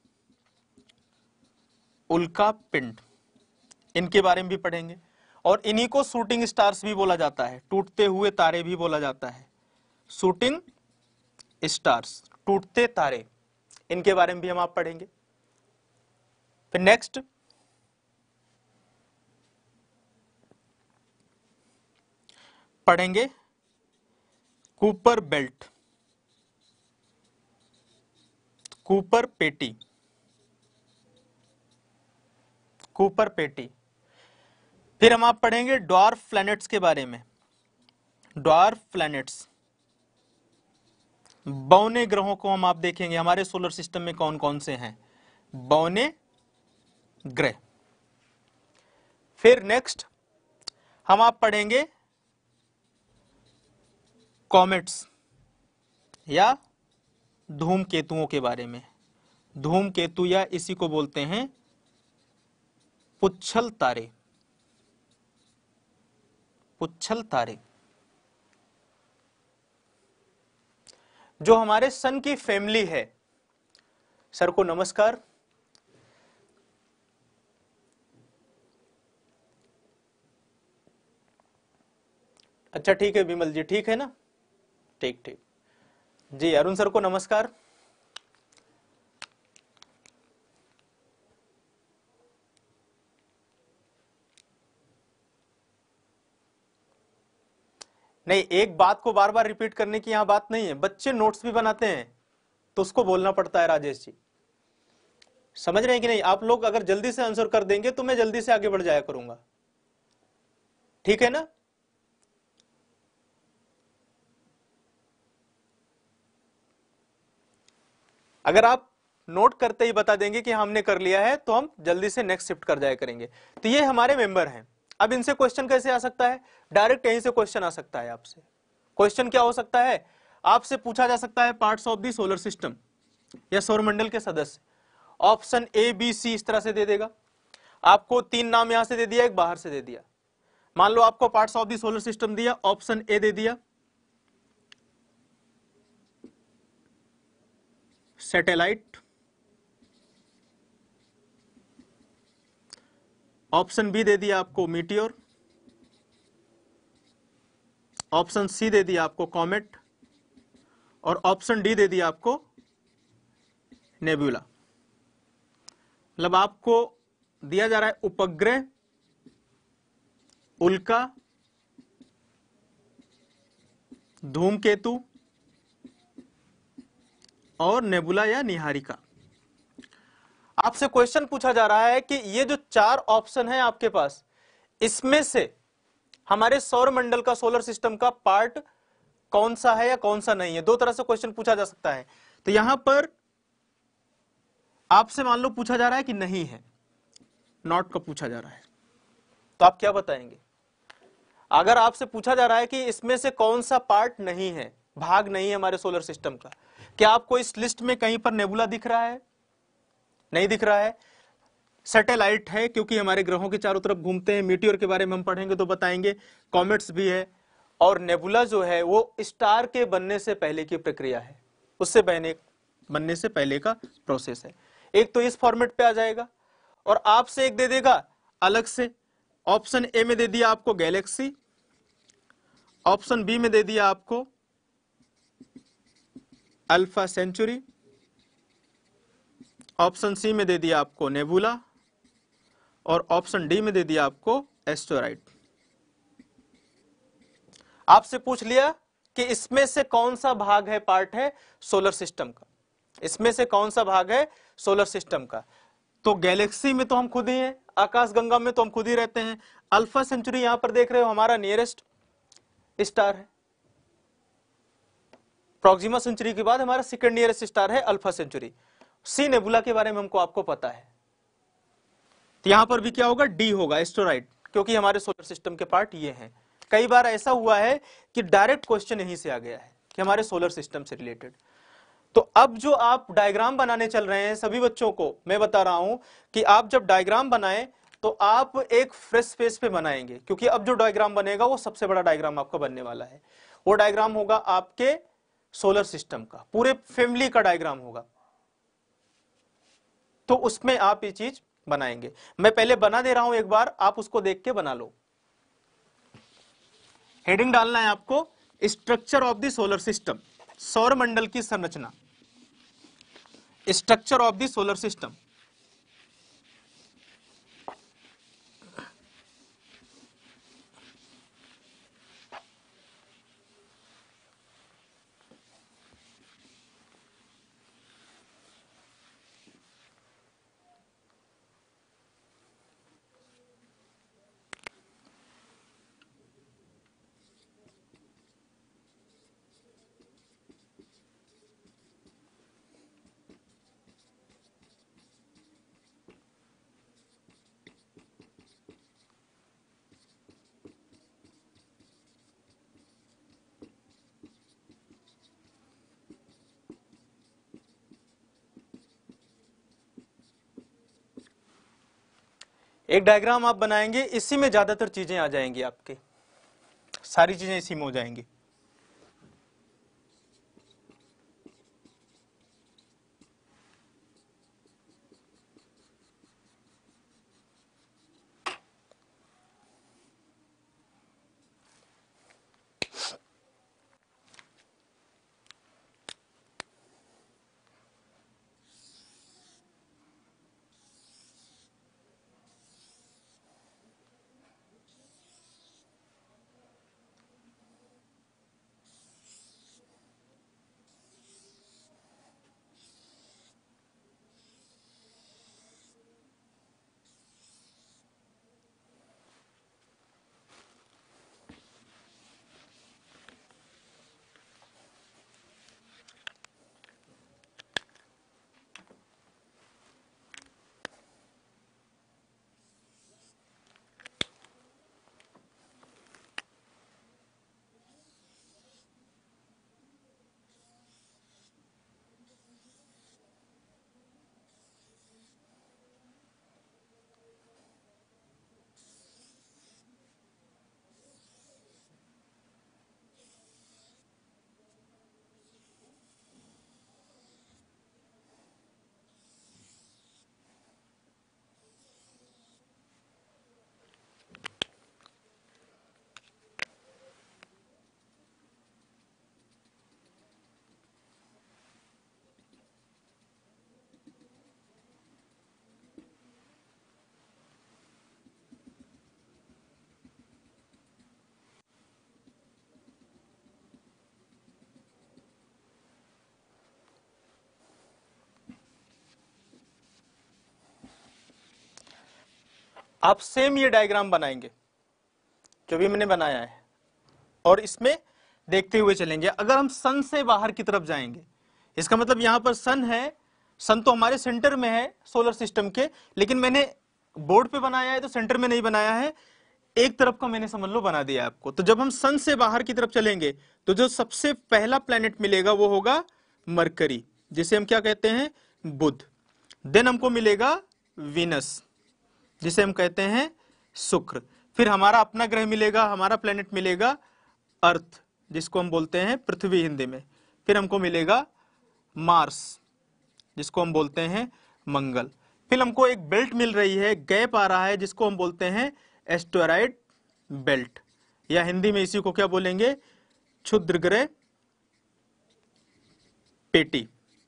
उल्का पिंड, इनके बारे में भी पढ़ेंगे। और इन्हीं को शूटिंग स्टार्स भी बोला जाता है, टूटते हुए तारे भी बोला जाता है, शूटिंग स्टार्स, टूटते तारे। इनके बारे में भी हम आप पढ़ेंगे। फिर नेक्स्ट पढ़ेंगे कूपर बेल्ट, कूपर पेटी, कूपर पेटी। फिर हम आप पढ़ेंगे ड्वार्फ प्लैनेट्स के बारे में, ड्वार्फ प्लैनेट्स, बौने ग्रहों को हम आप देखेंगे हमारे सोलर सिस्टम में कौन कौन से हैं, बौने ग्रह। फिर नेक्स्ट हम आप पढ़ेंगे कॉमेट्स या धूमकेतुओं के बारे में। धूमकेतु या इसी को बोलते हैं पुच्छल तारे, पुच्छल तारे, जो हमारे सन की फैमिली है। सर को नमस्कार। अच्छा ठीक है विमल जी, ठीक है ना, ठीक ठीक जी। अरुण सर को नमस्कार। नहीं, एक बात को बार बार रिपीट करने की यहां बात नहीं है, बच्चे नोट्स भी बनाते हैं तो उसको बोलना पड़ता है। राजेश जी समझ रहे हैं कि नहीं? आप लोग अगर जल्दी से आंसर कर देंगे तो मैं जल्दी से आगे बढ़ जाया करूंगा, ठीक है ना? अगर आप नोट करते ही बता देंगे कि हमने कर लिया है तो हम जल्दी से नेक्स्ट शिफ्ट कर जाया करेंगे। तो ये हमारे मेंबर हैं। अब इनसे क्वेश्चन कैसे आ सकता है? डायरेक्ट यहीं से क्वेश्चन आ सकता है आपसे। क्वेश्चन क्या हो सकता है? आपसे पूछा जा सकता है parts of the solar system या सौरमंडल के सदस्य। ऑप्शन ए बी सी इस तरह से दे देगा। आपको तीन नाम यहां से दे दिया, एक बाहर से दे दिया। मान लो आपको parts of the solar system दिया, ऑप्शन ए दे दिया सैटेलाइट, ऑप्शन बी दे दिया आपको मीटियोर, ऑप्शन सी दे दिया आपको कॉमेट और ऑप्शन डी दे दिया आपको नेबुला। मतलब आपको दिया जा रहा है उपग्रह, उल्का, धूमकेतु और नेबुला या निहारिका। आपसे क्वेश्चन पूछा जा रहा है कि ये जो चार ऑप्शन है आपके पास, इसमें से हमारे सौर मंडल का, सोलर सिस्टम का पार्ट कौन सा है या कौन सा नहीं है। दो तरह से क्वेश्चन पूछा जा सकता है। तो यहां पर आपसे मान लो पूछा जा रहा है कि नहीं है, नॉट का पूछा जा रहा है, तो आप क्या बताएंगे? अगर आपसे पूछा जा रहा है कि इसमें से कौन सा पार्ट नहीं है, भाग नहीं है हमारे सोलर सिस्टम का, क्या आपको इस लिस्ट में कहीं पर नेबुला दिख रहा है? नहीं दिख रहा है। सैटेलाइट है क्योंकि हमारे ग्रहों के चारों तरफ घूमते हैं। मीटियोर के बारे में हम पढ़ेंगे तो बताएंगे। कॉमेट्स भी है। और नेबुला जो है वो स्टार के बनने से पहले की प्रक्रिया है, उससे बनने बनने से पहले का प्रोसेस है। एक तो इस फॉर्मेट पे आ जाएगा और आपसे एक दे देगा अलग से। ऑप्शन ए में दे दिया आपको गैलेक्सी, ऑप्शन बी में दे दिया आपको अल्फा सेंचुरी, ऑप्शन सी में दे दिया आपको नेबुला और ऑप्शन डी में दे दिया आपको एस्टेरॉइड। आपसे पूछ लिया कि इसमें से कौन सा भाग है, पार्ट है सोलर सिस्टम का। इसमें से कौन सा भाग है सोलर सिस्टम का? तो गैलेक्सी में तो हम खुद ही हैं, आकाश गंगा में तो हम खुद ही रहते हैं। अल्फा सेंचुरी यहां पर देख रहे हो हमारा नियरेस्ट स्टार है, प्रॉक्सिमा सेंचुरी के बाद हमारा सेकंड नियरेस्ट स्टार है अल्फा सेंचुरी। सी नेबुला के बारे में हमको आपको पता है, तो यहां पर भी क्या होगा, डी होगा एस्टेरॉइड, क्योंकि हमारे सोलर सिस्टम के पार्ट ये हैं। कई बार ऐसा हुआ है कि डायरेक्ट क्वेश्चन यहीं से आ गया है कि हमारे सोलर सिस्टम से रिलेटेड। तो अब जो आप डायग्राम बनाने चल रहे हैं, सभी बच्चों को मैं बता रहा हूं कि आप जब डायग्राम बनाएं तो आप एक फ्रेश स्पेस पे बनाएंगे, क्योंकि अब जो डायग्राम बनेगा वो सबसे बड़ा डायग्राम आपका बनने वाला है। वो डायग्राम होगा आपके सोलर सिस्टम का, पूरे फैमिली का डायग्राम होगा, तो उसमें आप ये चीज बनाएंगे। मैं पहले बना दे रहा हूं एक बार, आप उसको देख के बना लो। हेडिंग डालना है आपको, structure of the solar system, सौर मंडल की संरचना, structure of the solar system. एक डायग्राम आप बनाएंगे, इसी में ज्यादातर चीजें आ जाएंगी, आपके सारी चीजें इसी में हो जाएंगी। आप सेम ये डायग्राम बनाएंगे जो भी मैंने बनाया है, और इसमें देखते हुए चलेंगे। अगर हम सन से बाहर की तरफ जाएंगे, इसका मतलब यहां पर सन है, सन तो हमारे सेंटर में है सोलर सिस्टम के, लेकिन मैंने बोर्ड पे बनाया है तो सेंटर में नहीं बनाया है, एक तरफ का मैंने समझ लो बना दिया आपको। तो जब हम सन से बाहर की तरफ चलेंगे तो जो सबसे पहला प्लेनेट मिलेगा वो होगा मरकरी, जिसे हम क्या कहते हैं, बुध। देन हमको मिलेगा वीनस, जिसे हम कहते हैं शुक्र। फिर हमारा अपना ग्रह मिलेगा, हमारा प्लेनेट मिलेगा अर्थ, जिसको हम बोलते हैं पृथ्वी हिंदी में। फिर हमको मिलेगा मार्स, जिसको हम बोलते हैं मंगल। फिर हमको एक बेल्ट मिल रही है, गैप आ रहा है, जिसको हम बोलते हैं एस्टेरॉयड बेल्ट, या हिंदी में इसी को क्या बोलेंगे, क्षुद्र ग्रह पेटी।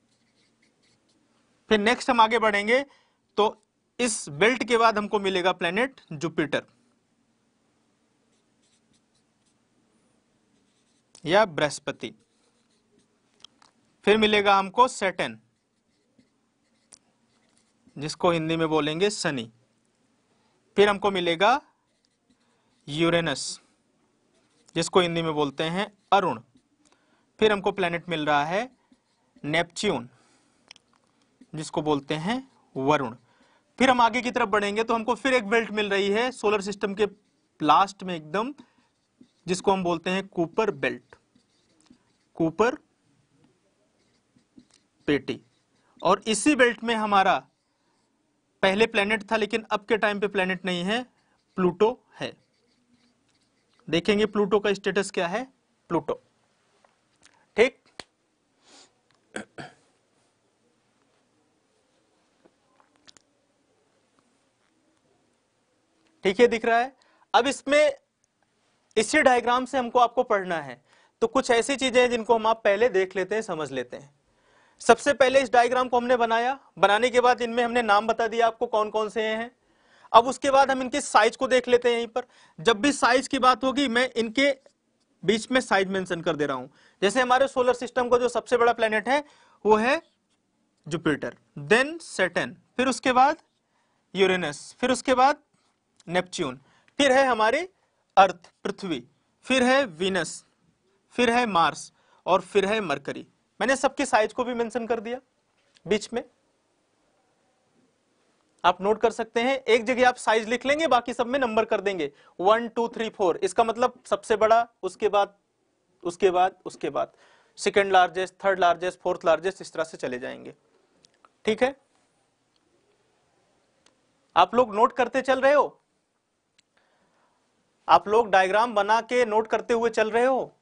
फिर नेक्स्ट हम आगे बढ़ेंगे तो इस बेल्ट के बाद हमको मिलेगा प्लेनेट जुपिटर या बृहस्पति। फिर मिलेगा हमको सैटर्न, जिसको हिंदी में बोलेंगे शनि। फिर हमको मिलेगा यूरेनस, जिसको हिंदी में बोलते हैं अरुण। फिर हमको प्लेनेट मिल रहा है नेपच्यून, जिसको बोलते हैं वरुण। फिर हम आगे की तरफ बढ़ेंगे तो हमको फिर एक बेल्ट मिल रही है सोलर सिस्टम के लास्ट में एकदम, जिसको हम बोलते हैं कूपर बेल्ट, कूपर पेटी। और इसी बेल्ट में हमारा पहले प्लेनेट था, लेकिन अब के टाइम पे प्लेनेट नहीं है, प्लूटो है। देखेंगे प्लूटो का स्टेटस क्या है, प्लूटो। ठीक, ठीक है, दिख रहा है। अब इसमें इसी डायग्राम से हमको आपको पढ़ना है, तो कुछ ऐसी चीजें हैं जिनको हम आप पहले देख लेते हैं, समझ लेते हैं। सबसे पहले इस डायग्राम को हमने बनाया, बनाने के बाद इनमें हमने नाम बता दिया आपको कौन कौन से हैं। अब उसके बाद हम इनके साइज को देख लेते हैं। यहीं पर जब भी साइज की बात होगी मैं इनके बीच में साइज मेंशन कर दे रहा हूं। जैसे हमारे सोलर सिस्टम का जो सबसे बड़ा प्लेनेट है वो है जुपिटर, देन सैटर्न, फिर उसके बाद यूरेनस, फिर उसके बाद नेपच्यून, फिर है हमारे अर्थ पृथ्वी, फिर है वीनस, फिर है मार्स और फिर है मरकरी। मैंने सबके साइज को भी मेंशन कर दिया बीच में, आप नोट कर सकते हैं। एक जगह आप साइज लिख लेंगे, बाकी सब में नंबर कर देंगे वन टू थ्री फोर। इसका मतलब सबसे बड़ा, उसके बाद उसके बाद उसके बाद second largest, third largest, fourth largest, इस तरह से चले जाएंगे। ठीक है, आप लोग नोट करते चल रहे हो, आप लोग डायग्राम बना के नोट करते हुए चल रहे हो।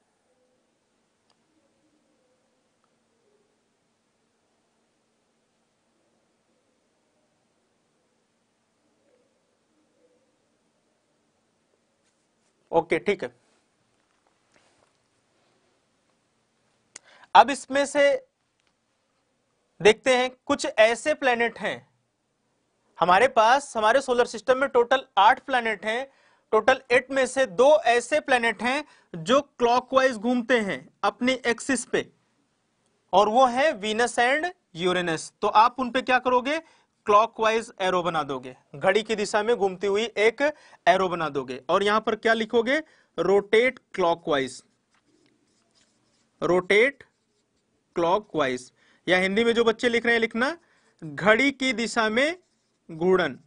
ओके, ठीक है। अब इसमें से देखते हैं कुछ ऐसे प्लेनेट हैं हमारे पास, हमारे सोलर सिस्टम में टोटल आठ प्लेनेट हैं। टोटल एट में से दो ऐसे प्लेनेट हैं जो क्लॉकवाइज घूमते हैं अपनी एक्सिस पे, और वो है वीनस एंड यूरेनस। तो आप उन पे क्या करोगे, क्लॉकवाइज एरो बना दोगे, घड़ी की दिशा में घूमती हुई एक एरो बना दोगे। और यहां पर क्या लिखोगे, रोटेट क्लॉकवाइज, रोटेट क्लॉकवाइज, या हिंदी में जो बच्चे लिख रहे हैं लिखना घड़ी की दिशा में घूर्णन,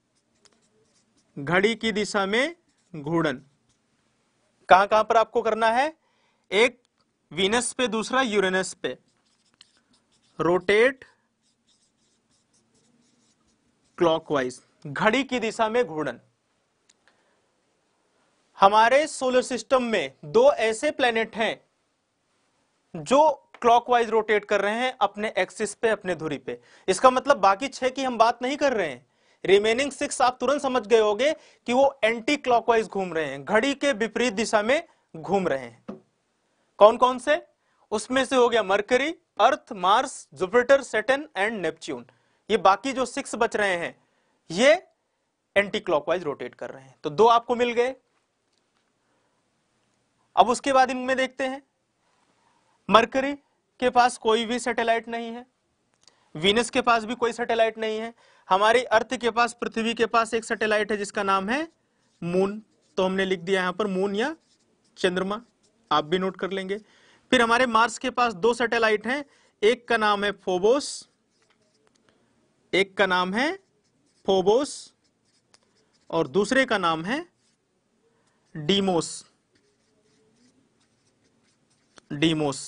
घड़ी की दिशा में घूर्णन। कहां कहां पर आपको करना है, एक वीनस पे, दूसरा यूरेनस पे। रोटेट क्लॉकवाइज, घड़ी की दिशा में घूर्णन। हमारे सोलर सिस्टम में दो ऐसे प्लेनेट हैं जो क्लॉकवाइज रोटेट कर रहे हैं अपने एक्सिस पे, अपने धुरी पे। इसका मतलब बाकी छह की हम बात नहीं कर रहे हैं, रिमेनिंग सिक्स आप तुरंत समझ गए होंगे कि वो एंटी क्लॉकवाइज घूम रहे हैं, घड़ी के विपरीत दिशा में घूम रहे हैं। कौन कौन से, उसमें से हो गया Mercury, Earth, Mars, Jupiter, Saturn and Neptune. ये बाकी जो सिक्स बच रहे हैं ये एंटी क्लॉकवाइज रोटेट कर रहे हैं। तो दो आपको मिल गए। अब उसके बाद इनमें देखते हैं, मरकरी के पास कोई भी सैटेलाइट नहीं है, वीनस के पास भी कोई सैटेलाइट नहीं है, हमारी अर्थ के पास, पृथ्वी के पास एक सैटेलाइट है जिसका नाम है मून। तो हमने लिख दिया यहां पर मून या चंद्रमा, आप भी नोट कर लेंगे। फिर हमारे मार्स के पास दो सैटेलाइट हैं, एक का नाम है फोबोस, एक का नाम है फोबोस और दूसरे का नाम है डीमोस, डीमोस,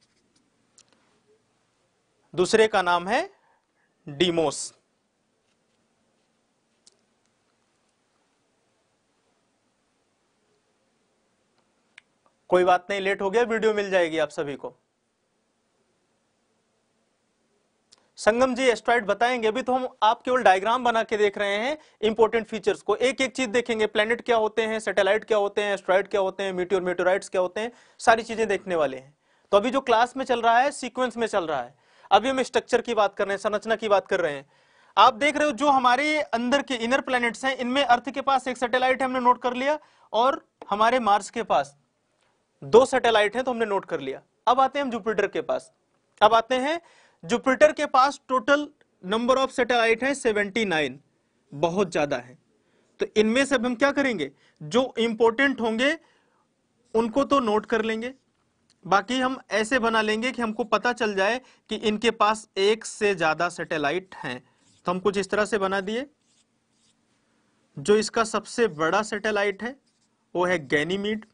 दूसरे का नाम है डीमोस। कोई बात नहीं, लेट हो गया, वीडियो मिल जाएगी आप सभी को। संगम जी एस्ट्रॉइड बताएंगे, अभी तो हम आप केवल डायग्राम बना के देख रहे हैं इंपॉर्टेंट फीचर्स को। एक एक चीज देखेंगे, प्लेनेट क्या होते हैं, सैटेलाइट क्या होते हैं, एस्ट्रॉइड क्या होते हैं, मीटियोर मेटेराइट्स क्या होते हैं, सारी चीजें देखने वाले हैं। तो अभी जो क्लास में चल रहा है सीक्वेंस में चल रहा है, अभी हम स्ट्रक्चर की बात कर रहे हैं, संरचना की बात कर रहे हैं। आप देख रहे हो जो हमारे अंदर के इनर प्लैनेट्स हैं, इनमें अर्थ के पास एक सैटेलाइट है, हमने नोट कर लिया, और हमारे मार्स के पास दो सैटेलाइट हैं तो हमने नोट कर लिया। अब आते हैं हम जुपिटर के पास। अब आते हैं जुपिटर के पास टोटल नंबर ऑफ सैटेलाइट है सेवेंटी नाइन, बहुत ज्यादा है। तो इनमें से अब हम क्या करेंगे, जो इंपॉर्टेंट होंगे उनको तो नोट कर लेंगे, बाकी हम ऐसे बना लेंगे कि हमको पता चल जाए कि इनके पास एक से ज्यादा सैटेलाइट हैं। तो हम कुछ इस तरह से बना दिए। जो इसका सबसे बड़ा सैटेलाइट है वो है गैनीमीड,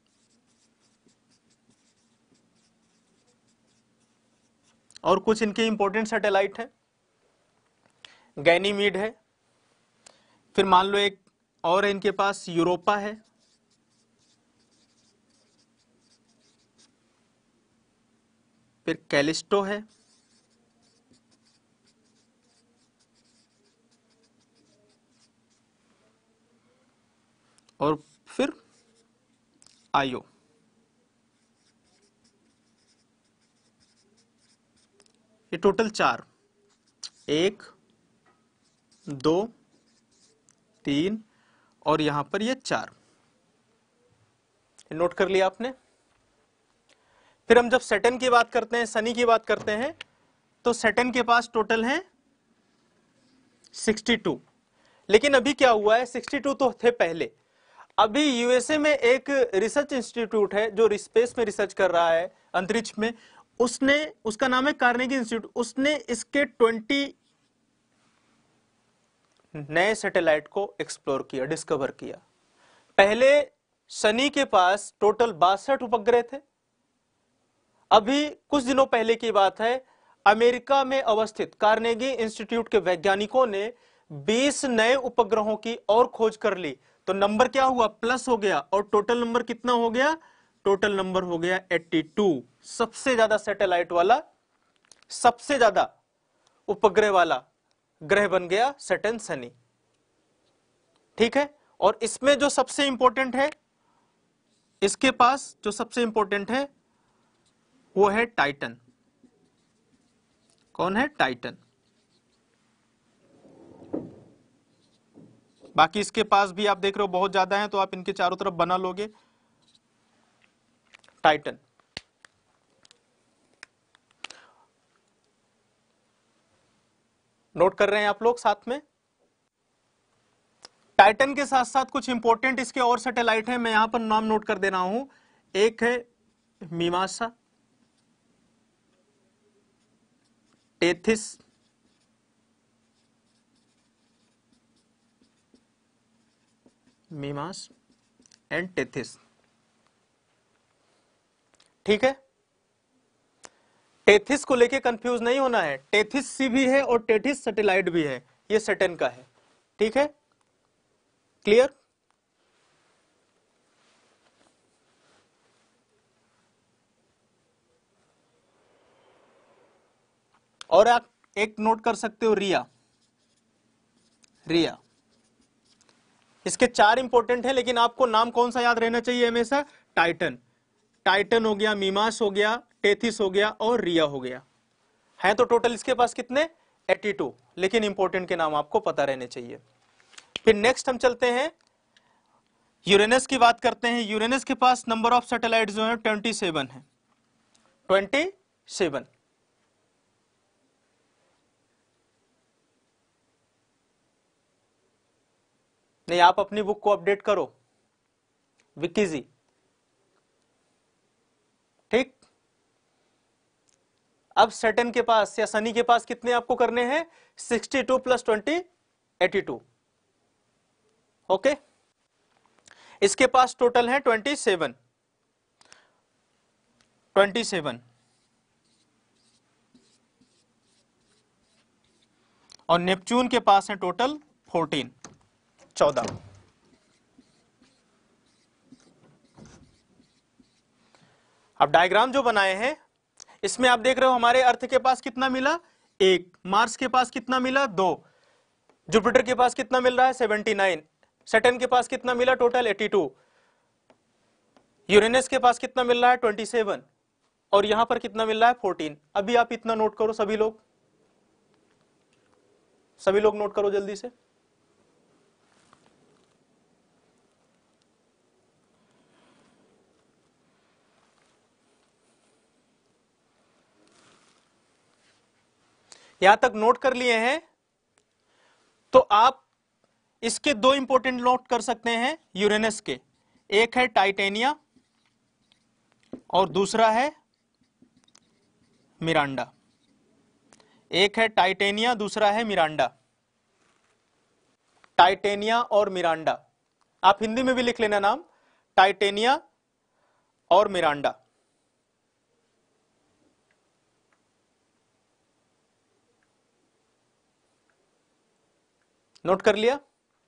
और कुछ इनके इंपॉर्टेंट सैटेलाइट हैं। गैनीमीड है, फिर मान लो एक और है इनके पास, यूरोपा है, फिर कैलिस्टो है, और फिर आयो। ये टोटल चार, एक, दो, तीन, और यहां पर ये चार। नोट कर लिया आपने। फिर हम जब सैटर्न की बात करते हैं, शनि की बात करते हैं, तो सैटर्न के पास टोटल है सिक्सटी टू। लेकिन अभी क्या हुआ है, सिक्सटी टू तो थे पहले, अभी यूएसए में एक रिसर्च इंस्टीट्यूट है जो स्पेस में रिसर्च कर रहा है, अंतरिक्ष में। उसने, उसका नाम है कार्नेगी इंस्टीट्यूट, उसने इसके ट्वेंटी नए सैटेलाइट को एक्सप्लोर किया, डिस्कवर किया। पहले शनि के पास टोटल बासठ उपग्रह थे। अभी कुछ दिनों पहले की बात है, अमेरिका में अवस्थित कार्नेगी इंस्टीट्यूट के वैज्ञानिकों ने बीस नए उपग्रहों की और खोज कर ली। तो नंबर क्या हुआ, प्लस हो गया, और टोटल नंबर कितना हो गया, टोटल नंबर हो गया बयासी। सबसे ज्यादा सैटेलाइट वाला, सबसे ज्यादा उपग्रह वाला ग्रह बन गया सैटर्न, शनि। ठीक है। और इसमें जो सबसे इंपॉर्टेंट है, इसके पास जो सबसे इंपॉर्टेंट है वो है टाइटन। कौन है, टाइटन। बाकी इसके पास भी आप देख रहे हो बहुत ज्यादा है, तो आप इनके चारों तरफ बना लोगे टाइटन। नोट कर रहे हैं आप लोग साथ में। टाइटन के साथ साथ कुछ इंपॉर्टेंट इसके और सैटेलाइट हैं, मैं यहां पर नाम नोट कर दे रहा हूं। एक है मीमासा, टेथिस, मीमास एंड टेथिस। ठीक है। टेथिस को लेके कंफ्यूज नहीं होना है, टेथिस सी भी है और टेथिस सैटेलाइट भी है, ये सैटर्न का है। ठीक है, क्लियर। और आप एक नोट कर सकते हो, रिया। रिया, इसके चार इंपॉर्टेंट है, लेकिन आपको नाम कौन सा याद रहना चाहिए हमेशा, टाइटन। टाइटन हो गया, मीमास हो गया, टेथिस हो गया और रिया हो गया। है तो टोटल इसके पास कितने, बयासी, लेकिन इंपॉर्टेंट के नाम आपको पता रहने चाहिए। फिर नेक्स्ट हम चलते हैं, यूरेनस की बात करते हैं। यूरेनस के पास नंबर ऑफ सैटेलाइट जो है ट्वेंटी सेवन है, ट्वेंटी सेवन। नहीं, आप अपनी बुक को अपडेट करो, विक्की जी। ठीक। अब सैटर्न के पास या शनि के पास कितने आपको करने हैं, sixty two plus twenty, eighty two. Okay. इसके पास टोटल है ट्वेंटी सेवन, ट्वेंटी सेवन। और नेपच्यून के पास है टोटल फोर्टीन, चौदह। अब डायग्राम जो बनाए हैं, इसमें आप देख रहे हो हमारे अर्थ के पास कितना मिला, एक। मार्स के पास कितना मिला, दो। जुपिटर के पास कितना मिल रहा है, सेवेंटी नाइन। सैटर्न के पास कितना मिला, टोटल एटी टू। यूरेनस के पास कितना मिल रहा है, ट्वेंटी सेवन। और यहां पर कितना मिल रहा है, फोर्टीन। अभी आप इतना नोट करो सभी लोग, सभी लोग नोट करो जल्दी से। यहां तक नोट कर लिए हैं तो आप इसके दो इंपॉर्टेंट नोट कर सकते हैं यूरेनस के, एक है टाइटेनिया और दूसरा है मिरांडा। एक है टाइटेनिया, दूसरा है मिरांडा। टाइटेनिया और मिरांडा, आप हिंदी में भी लिख लेना नाम, टाइटेनिया और मिरांडा। नोट कर लिया?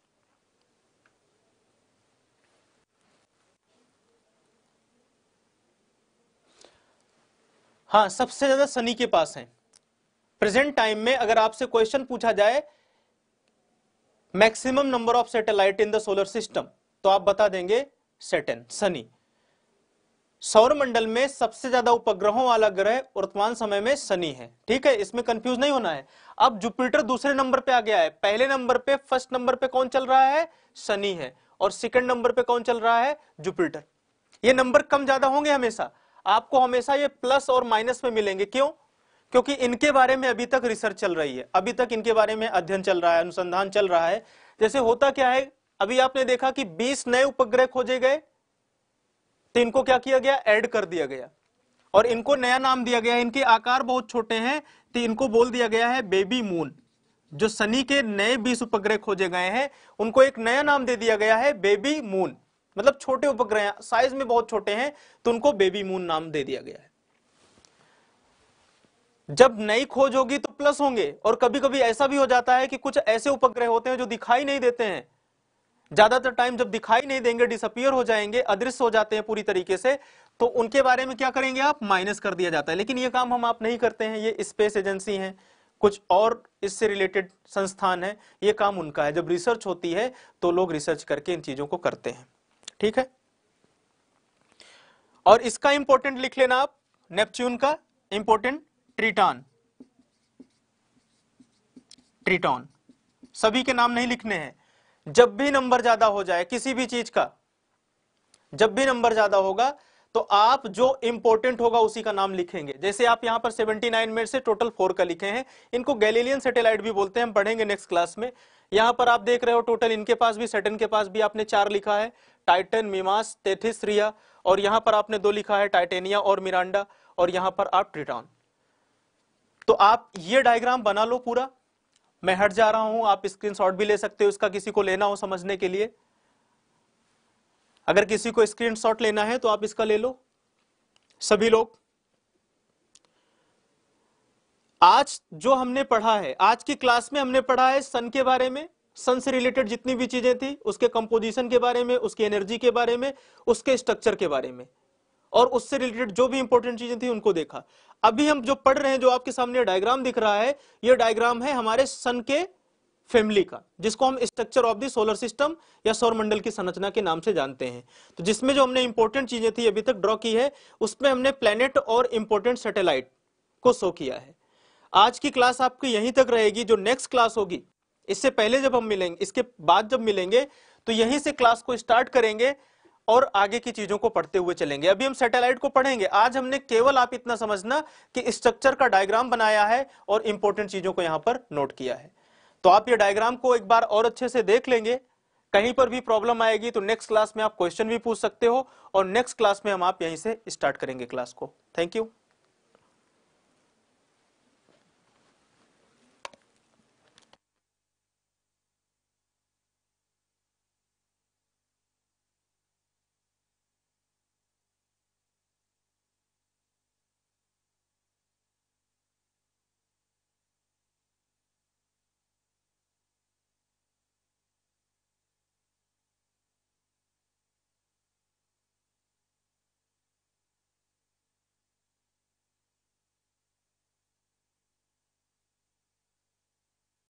हाँ, सबसे ज्यादा सनी के पास है। प्रेजेंट टाइम में अगर आपसे क्वेश्चन पूछा जाए maximum number of satellite in the solar system, तो आप बता देंगे सैटर्न, शनि। सौरमंडल में सबसे ज्यादा उपग्रहों वाला ग्रह वर्तमान समय में शनि है, ठीक है, इसमें कंफ्यूज नहीं होना है। अब जुपिटर दूसरे नंबर पे आ गया है, पहले नंबर पे फर्स्ट नंबर पे कौन चल रहा है? शनि है, और सेकंड नंबर पे कौन चल रहा है? जुपिटर। ये नंबर कम ज्यादा होंगे हमेशा, आपको हमेशा ये प्लस और माइनस में मिलेंगे। क्यों? क्योंकि इनके बारे में अभी तक रिसर्च चल रही है, अभी तक इनके बारे में अध्ययन चल रहा है, अनुसंधान चल रहा है। जैसे होता क्या है, अभी आपने देखा कि बीस नए उपग्रह खोजे गए, तो इनको क्या किया गया? ऐड कर दिया गया, और इनको नया नाम दिया गया। इनके आकार बहुत छोटे हैं, तो इनको बोल दिया गया है बेबी मून। जो शनि के नए बीस उपग्रह खोजे गए हैं, उनको एक नया नाम दे दिया गया है बेबी मून, मतलब छोटे उपग्रह, साइज में बहुत छोटे हैं, तो उनको बेबी मून नाम दे दिया गया है। जब नई खोज होगी तो प्लस होंगे, और कभी कभी ऐसा भी हो जाता है कि कुछ ऐसे उपग्रह होते हैं जो दिखाई नहीं देते हैं, ज्यादातर टाइम जब दिखाई नहीं देंगे, डिसअपीयर हो जाएंगे, अदृश्य हो जाते हैं पूरी तरीके से, तो उनके बारे में क्या करेंगे आप? माइनस कर दिया जाता है। लेकिन ये काम हम आप नहीं करते हैं, ये स्पेस एजेंसी हैं, कुछ और इससे रिलेटेड संस्थान है, ये काम उनका है। जब रिसर्च होती है तो लोग रिसर्च करके इन चीजों को करते हैं, ठीक है। और इसका इंपॉर्टेंट लिख लेना आप, नेपच्यून का इंपॉर्टेंट, ट्रिटॉन, ट्रिटॉन, सभी के नाम नहीं लिखने हैं। जब भी नंबर ज्यादा हो जाए किसी भी चीज का, जब भी नंबर ज्यादा होगा तो आप जो इंपॉर्टेंट होगा उसी का नाम लिखेंगे। जैसे आप यहां पर उन्यासी में से टोटल फोर का लिखे हैं, इनको गैलीलियन सैटेलाइट भी बोलते हैं, हम पढ़ेंगे नेक्स्ट क्लास में। यहां पर आप देख रहे हो टोटल इनके पास भी, सैटर्न के पास भी आपने चार लिखा है, टाइटन, मिमास, तेथिस, रिया, और यहां पर आपने दो लिखा है, टाइटेनिया और मिरांडा, और यहां पर आप ट्रिटॉन। तो आप ये डायग्राम बना लो पूरा, मैं हट जा रहा हूं, आप स्क्रीनशॉट भी ले सकते हो इसका, किसी को लेना हो समझने के लिए। अगर किसी को स्क्रीनशॉट लेना है तो आप इसका ले लो सभी लोग। आज जो हमने पढ़ा है, आज की क्लास में हमने पढ़ा है सन के बारे में, सन से रिलेटेड जितनी भी चीजें थी, उसके कंपोजिशन के बारे में, उसकी एनर्जी के बारे में, उसके स्ट्रक्चर के बारे में, और उससे रिलेटेड जो भी इंपॉर्टेंट चीजें थी उनको देखा। अभी हम जो पढ़ रहे हैं, जो आपके सामने डायग्राम दिख रहा है, यह डायग्राम है हमारे सन के फैमिली का, जिसको हम structure of the solar system या सौरमंडल की संरचना के नाम से जानते हैं। तो जिसमें जो हमने इंपॉर्टेंट चीजें थी अभी तक ड्रॉ की है, उसमें हमने प्लेनेट और इंपॉर्टेंट सैटेलाइट को शो किया है। आज की क्लास आपकी यहीं तक रहेगी। जो नेक्स्ट क्लास होगी, इससे पहले जब हम मिलेंगे, इसके बाद जब मिलेंगे, तो यहीं से क्लास को स्टार्ट करेंगे और आगे की चीजों को पढ़ते हुए चलेंगे। अभी हम सैटेलाइट को पढ़ेंगे। आज हमने केवल, आप इतना समझना कि स्ट्रक्चर का डायग्राम बनाया है और इंपॉर्टेंट चीजों को यहां पर नोट किया है। तो आप ये डायग्राम को एक बार और अच्छे से देख लेंगे। कहीं पर भी प्रॉब्लम आएगी तो नेक्स्ट क्लास में आप क्वेश्चन भी पूछ सकते हो, और नेक्स्ट क्लास में हम आप यहीं से स्टार्ट करेंगे क्लास को। Thank you.